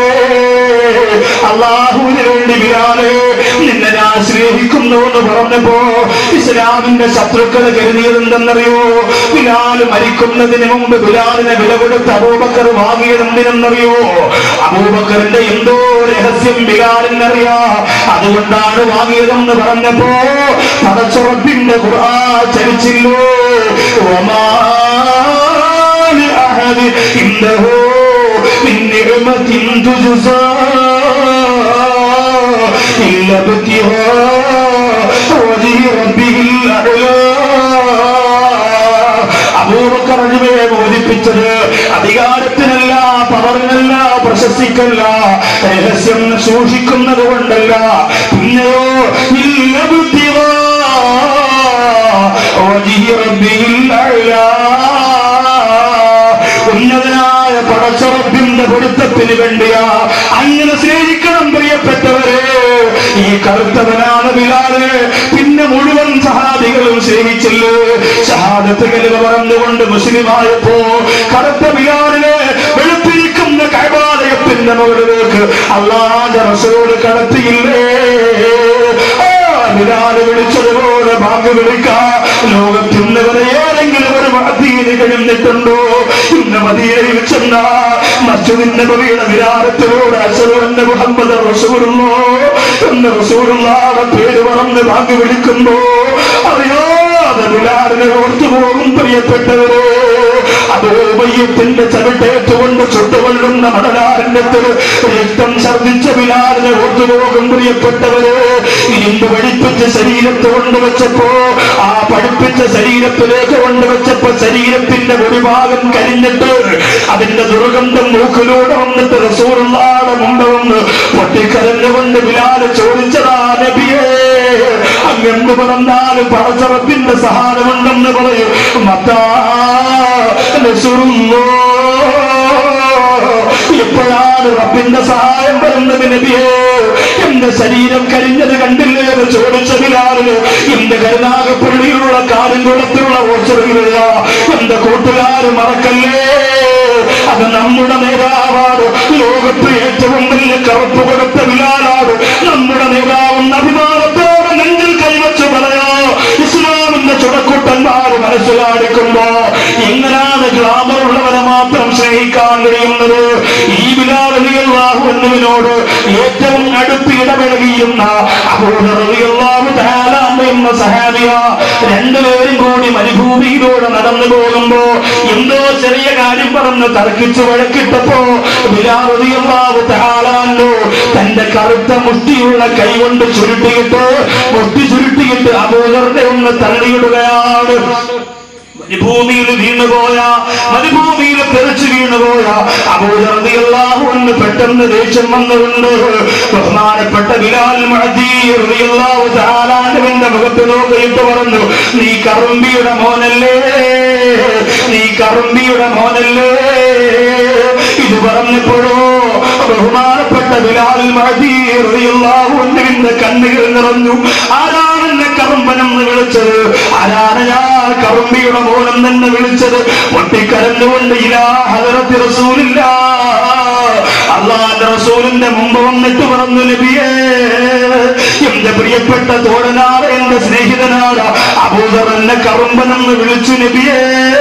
അല്ലാഹുവിന് വേണ്ടി ബിലാലേ, നിന്നെ ഞാൻ സ്നേഹിക്കുന്നു എന്ന് പറഞ്ഞപ്പോ ഇസ്ലാമിന്റെ ശത്രുക്കൾ കരുതിയതെന്തെന്നറിയോ? ബിലാൽ മരിക്കുന്നതിന് മുമ്പ് ബിലാലിനെ വില കൊടുത്ത് അബൂബക്കർ വാങ്ങിയത് എന്തിനെന്നറിയോ? അബൂബക്കറിന്റെ എന്തോ രഹസ്യം ബിലാലിനറിയാ, അതുകൊണ്ടാണ് വാങ്ങിയതെന്ന് പറഞ്ഞപ്പോ പടച്ചുറപ്പിന്റെ ഖുർആൻ ചരിച്ചില്ലോ, വമാ ലിഅഹദി ഇൻദഹു മിൻ നിഅമത്തിൻ തുജ്സാ ഇല്ലാ ബിത്തിഹാ വജ്ഹി റബ്ബിഹിൽ അഅ്ലാ. അബൂബക്കർ അടിമയെ മോചിപ്പിച്ചത് അധികാരത്തിനല്ല, പവറിനല്ല, പ്രശസ്തിക്കല്ല, രഹസ്യം സൂക്ഷിക്കുന്നത് കൊണ്ടല്ല, പിന്നെയോ ഉന്നതനായ പടച്ചറപ്പിന്റെ പൊരുത്തത്തിന് വേണ്ടിയാ. അങ്ങനെ സ്നേഹിക്കണം പ്രിയപ്പെട്ടവരെ. ഈ കറുത്തവനാണ് ബിലാല്. പിന്നെ മുഴുവൻ സഹാബികളും സ്നേഹിച്ചില്ലേ? ഷഹാദത്ത് കലിമ പറഞ്ഞുകൊണ്ട് മുസ്ലിമായപ്പോ കറുത്ത ബിലാലിനെ വെളുത്തിരിക്കുന്ന കഅബാലയത്തിന്റെ മുകളിലേക്ക് അല്ലാഹുവിന്റെ റസൂൽ കടത്തിയില്ലേ? ബിലാല് വിളിച്ചതുപോലെ ബാങ്ക് വിളിക്കാം. ലോകത്തിന് വരെ ഏതെങ്കിലും ഒരു മദീന കഴിഞ്ഞിട്ടുണ്ടോ? ഇന്ന് മദീനയിൽ ചെന്ന മസ്ജിദുൻ നബവിയുടെ വിരാരത്തിലൂടെ അശ്ഹദു അന്ന മുഹമ്മദ റസൂലുള്ളാഹ് എന്ന റസൂലുള്ളാഹിന്റെ പേര് പറഞ്ഞ് ബാങ്ക് വിളിക്കുമ്പോ അറിയാതെ ബിലാലിനെ ഓർത്തുപോകും പ്രിയപ്പെട്ടവരെ. അതോ മയ്യത്തിന്റെ ചവിട്ടേറ്റുകൊണ്ട് ചുട്ടുകൊള്ളുന്ന മടലാറിന്റെ രക്തം ഛർദിച്ച ബിലാലിനെ ഓർത്തുപോകും പ്രിയപ്പെട്ടവരെ. ഇരുമ്പ് പഠിപ്പിച്ച ശരീരത്ത് കൊണ്ടുവച്ചപ്പോ ആ പഠിപ്പിച്ച ശരീരത്തിലേക്ക് കൊണ്ടുവച്ചപ്പോ ശരീരത്തിന്റെ ഒരു ഭാഗം കരിഞ്ഞിട്ട് അതിന്റെ ദുർഗന്ധം മൂക്കിലൂടെ വന്നിട്ട് റസൂലുള്ളാഹിയുടെ മുമ്പ് വന്ന് പൊട്ടിക്കരഞ്ഞുകൊണ്ട് ബിലാൽ ചോദിച്ചതാ, നബിയേ അങ്ങെന്ത് പറഞ്ഞാലും പടച്ചറപ്പിന്റെ സഹായമുണ്ടെന്ന് പറയും. മത്താ എപ്പോഴാണ് റബ്ബിന്റെ സഹായം വരുന്നത് നബിയേ? എന്റെ ശരീരം കരിഞ്ഞത് കണ്ടില്ലേ എന്ന് ചോദിച്ച ബിലാലിന് എന്റെ കരുനാഗപ്പള്ളിയിലുള്ള കാരിൻകുളത്തിലുള്ള ഓർച്ചറിയില്ല. എന്റെ കൂട്ടുകാര് മറക്കല്ലേ, അത് നമ്മുടെ നേതാവാണ്. ലോകത്ത് ഏറ്റവും വലിയ കറുപ്പ് കൊടുത്ത ബിലാലാണ്. നമ്മുടെ നേതാവും അഭിമാനത്തോടെ നെഞ്ചിൽ കൈവച്ച് പറയാ, ഇസ്ലാമിന്റെ ചുടക്കൂട്ടന്മാര് മനസ്സിലാടിക്കുമ്പോ എങ്ങനെയാണ് ഗ്ലാമറുള്ളവരെ മാത്രം സ്നേഹിക്കാൻ കഴിയുന്നത്? ഈ ബിലാൽ റളിയല്ലാഹു അൻഹുവിനോട് ഏറ്റവും അടുത്ത് ഇടപഴകിയിരുന്ന അബൂ ദർ റളിയല്ലാഹു തആല അൻഹു എന്ന സഹാബിയ രണ്ടുപേരും കൂടി മരുഭൂമിയിലൂടെ നടന്നു പോകുമ്പോ എന്തോ ചെറിയ കാര്യം പറഞ്ഞ് തർക്കിച്ച് വഴക്കിട്ടപ്പോ ബിലാൽ റളിയല്ലാഹു തആല അൻഹു തന്റെ കറുത്ത മുഷ്ടിയുള്ള കൈ കൊണ്ട് ചുരുട്ടിയിട്ട് മുഷ്ടി ചുരുട്ടിയിട്ട് അബൂ ദറിനെ ഒന്ന് തള്ളിയിടുകയാണ്. മരുഭൂമിയിൽ വീണുപോയ മരുഭൂമിയിൽ തെറിച്ചു വീണുപോയ അബൂ ദർ റളിയല്ലാഹു അൻഹു പെട്ടെന്ന് ദേഷ്യം വന്നുകൊണ്ട് ബഹുമാനപ്പെട്ട ബിലാൽ മുഅദ്ദി റളിയല്ലാഹു തആല അൻഹുവിന്റെ മുഖത്ത് നോക്കിയിട്ട് പറഞ്ഞു, നീ കറുമ്പിയുടെ മോനല്ലേ, നീ കറുമ്പിയുടെ മോനല്ലേ. ഇത് പറഞ്ഞപ്പോഴോ ബഹുമാനപ്പെട്ട ബിലാൽ മുഅദ്ദി റളിയല്ലാഹു അൻഹുവിന്റെ കണ്ണുകൾ നിറഞ്ഞു. ആരാണ് എന്നെ കറുമ്പനെന്ന് വിളിച്ചത്? ആരാണ് ഞാൻ കറുമ്പിയുടെ മോനം തന്നെ വിളിച്ചത്? പൊട്ടിക്കരഞ്ഞുകൊണ്ട് ഇലാ ഹദറത്തി റസൂലില്ലാഹ്, അല്ലാഹുവിന്റെ റസൂലിന്റെ മുമ്പ് വന്നിട്ട് പറഞ്ഞു, നബിയേ എന്റെ പ്രിയപ്പെട്ട തോഴനാണ്, എന്റെ സ്നേഹിതനാണ് അബൂ ദർ എന്നെ കറുമ്പനെന്ന് വിളിച്ചു നബിയേ.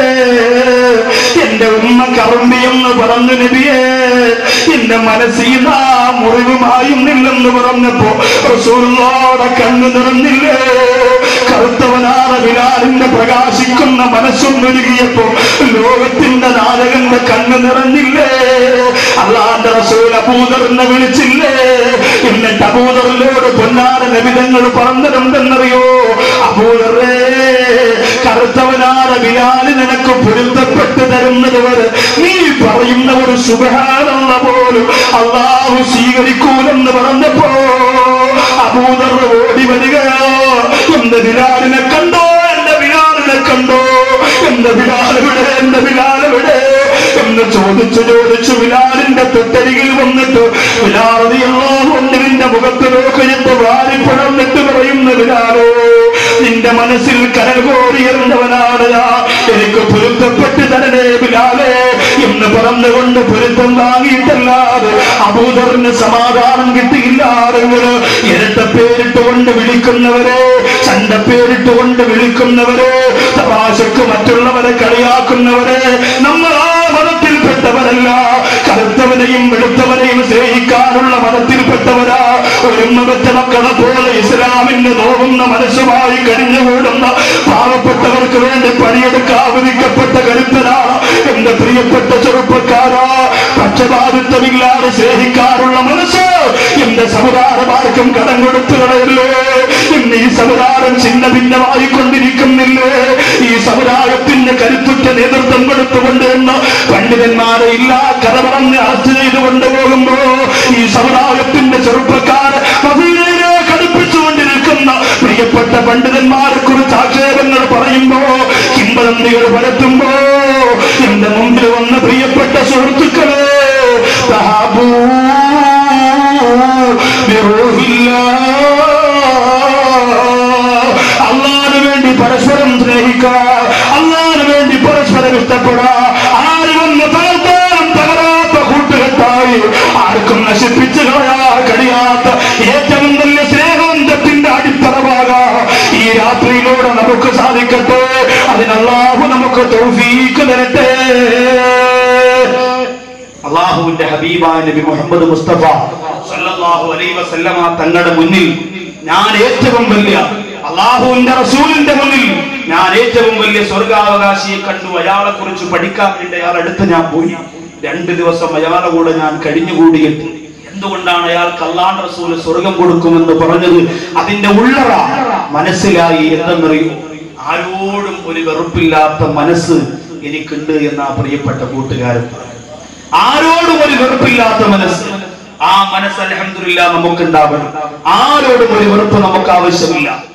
എന്റെ ഉമ്മ കറുമ്പിയെന്ന് പറഞ്ഞു നബിയേ. എന്റെ മനസ്സിൽ ആ മുറിവുമായുന്നില്ലെന്ന് പറഞ്ഞപ്പോ റസൂലുള്ളാഹിയുടെ കണ്ണ് നിറഞ്ഞില്ലേ? കറുത്തവനാണ് ബിലാലിന്റെ പ്രകാശിക്കുന്ന മനസ്സൊന്നൊരുകിയപ്പോ ലോകത്തിന്റെ നായകന്റെ കണ്ണ് നിറഞ്ഞില്ലേ? അല്ലാഹുവിന്റെ റസൂൽ അബൂ ദറിനെ വിളിച്ചില്ലേ? എന്നിട്ട് അബൂ ദറിനോട് പൊന്നാര നബിതങ്ങൾ പറഞ്ഞതെന്തെന്നറിയോ? അബൂ ദറേ, കറുത്തവനാണ് ബിലാല് നിനക്ക് പൊരുത്തപ്പെട്ട് തരുന്നത് വരെ നീ പറയുന്ന ഒരു സുബ്ഹാനല്ലാഹ് പോലും അല്ലാഹു സ്വീകരിക്കൂലെന്ന് പറഞ്ഞപ്പോ അബൂ ദർ ഓടി വരികയോ, എന്റെ ബിലാലിനെ കണ്ടോ, എന്റെ ബിലാലിനെ കണ്ടോ, എന്റെ ബിലാലെവിടെ, എന്റെ ബിലാലെവിടെ എന്ന് ചോദിച്ചു ചോദിച്ചു ബിലാലിന്റെ തൊട്ടരികിൽ വന്നിട്ട് ബിലാൽ റളിയല്ലാഹു അൻഹുവിന്റെ മുഖത്ത് നോക്കിയിട്ട് വാരിപ്പഴന്നിട്ട് പറയുന്ന, ബിലാലോ നിന്റെ മനസ്സിൽ കനൽ കോരിയിരുന്നവനാണ് ഞാൻ, എനിക്ക് പൊരുത്തപ്പെട്ട് തരണേ ബിലാലേ എന്ന് പറഞ്ഞുകൊണ്ട് പൊരുത്തം വാങ്ങിയിട്ടല്ലാതെ അബൂ ദറിന് സമാധാനം കിട്ടിയില്ലാതെങ്കിൽ ഇരട്ട പേരിട്ടുകൊണ്ട് വിളിക്കുന്നവരെ, ചണ്ട പേരിട്ടുകൊണ്ട് വിളിക്കുന്നവരെ, തമാശക്ക് മറ്റുള്ളവരെ കളിയാക്കുന്നവരെ നമ്മൾ ആ മതത്തിൽപ്പെട്ടവരല്ല. കറുത്തവനെയും വെളുത്തവനെയും സ്നേഹിക്കാനുള്ള മതത്തിൽപ്പെട്ടവരാ. ഒരു മതച്ച മക്കളെ പോലെ ഇസ്ലാമിന്റെ നോവുന്ന മനസ്സുമായി കഴിഞ്ഞുകൂടുന്ന പാവപ്പെട്ടവർക്ക് വേണ്ടി പണിയെടുക്കാതിരിക്കപ്പെട്ട കരുത്തനാണ് എന്റെ പ്രിയപ്പെട്ട ചെറുപ്പക്കാരാ. പക്ഷപാതിത്വമില്ലാതെ സ്നേഹിക്കാനുള്ള മനസ്സ് എന്റെ സമുദായമാർക്കും കടം കൊടുത്തു കളയല്ലേ? ഇന്ന് ഈ സമുദായം ചിന്ന ഭിന്നമായിക്കൊണ്ടിരിക്കുന്നില്ലേ? ഈ സമുദായത്തിന്റെ കരുത്തുറ്റ നേതൃത്വം കൊടുത്തുകൊണ്ട് എന്ന് പണ്ഡിതന്മാരെ ഇല്ല കരമറന്ന് അറസ്റ്റ് ചെയ്ത് കൊണ്ടുപോകുമ്പോ ഈ സമുദായത്തിന്റെ ചെറുപ്പക്കാർ മദീനയിലേക്ക് അടുപ്പിച്ചുകൊണ്ടിരിക്കുന്ന പ്രിയപ്പെട്ട പണ്ഡിതന്മാരെ കുറിച്ച് ആക്ഷേപങ്ങൾ പറയുമ്പോ കിംവദന്തികൾ പരത്തുമ്പോ എന്റെ മുമ്പിൽ വന്ന പ്രിയപ്പെട്ട സുഹൃത്തുക്കളെ തഹാബൂ അള്ളാഹുവിന് വേണ്ടി പരസ്പരം സ്നേഹിക്കുക, അള്ളാഹുവിന് വേണ്ടി പരസ്പരം ഇഷ്ടപ്പെടുക. ആര് വന്ന് തകർത്താൻ തകരാത്ത കൂട്ടുകെട്ടായി ആർക്കും നശിപ്പിച്ചു കളയാൻ കഴിയാത്ത ഏറ്റവും വലിയ സ്നേഹബന്ധത്തിന്റെ അടിത്തറവാകാ ഈ രാത്രിയിലൂടെ നമുക്ക് സാധിക്കട്ടെ. അതിന് അല്ലാഹു നമുക്ക് തൗഫീഖ് തരട്ടെ. അള്ളാഹുവിന്റെ ഹബീബായ നബി മുഹമ്മദ് മുസ്തഫ സല്ലല്ലാഹു അലൈഹി വസല്ലമ തങ്ങളുടെ മുന്നിൽ ഞാൻ ഏറ്റവും വലിയ അള്ളാഹുവിന്റെ റസൂലിന്റെ മുന്നിൽ ഞാൻ ഏറ്റവും വലിയ സ്വർഗാവകാശിയെ കണ്ടു. അയാളെ കുറിച്ച് പഠിക്കാൻ വേണ്ടി അയാൾ അടുത്ത് ഞാൻ പോയി. രണ്ടു ദിവസം അയാളുടെ കൂടെ ഞാൻ കഴിഞ്ഞുകൂടിയിട്ട് എന്തുകൊണ്ടാണ് അയാൾക്ക് അല്ലാഹുവിന്റെ റസൂൽ സ്വർഗം കൊടുക്കുമെന്ന് പറഞ്ഞത്? അതിന്റെ ഉള്ളറ മനസ്സിലായി. എന്തെന്നറിയോ? ആരോടും ഒരു വെറുപ്പില്ലാത്ത മനസ്സ് എനിക്കുണ്ട് എന്ന പ്രിയപ്പെട്ട കൂട്ടുകാരൻ. ആരോടും ഒരു വെറുപ്പില്ലാത്ത മനസ്സ്, ആ മനസ്സ് അൽഹംദുലില്ലാഹ് നമുക്കുണ്ടാവണം. ആരോടും ഒരു വെറുപ്പ് നമുക്ക് ആവശ്യമില്ല.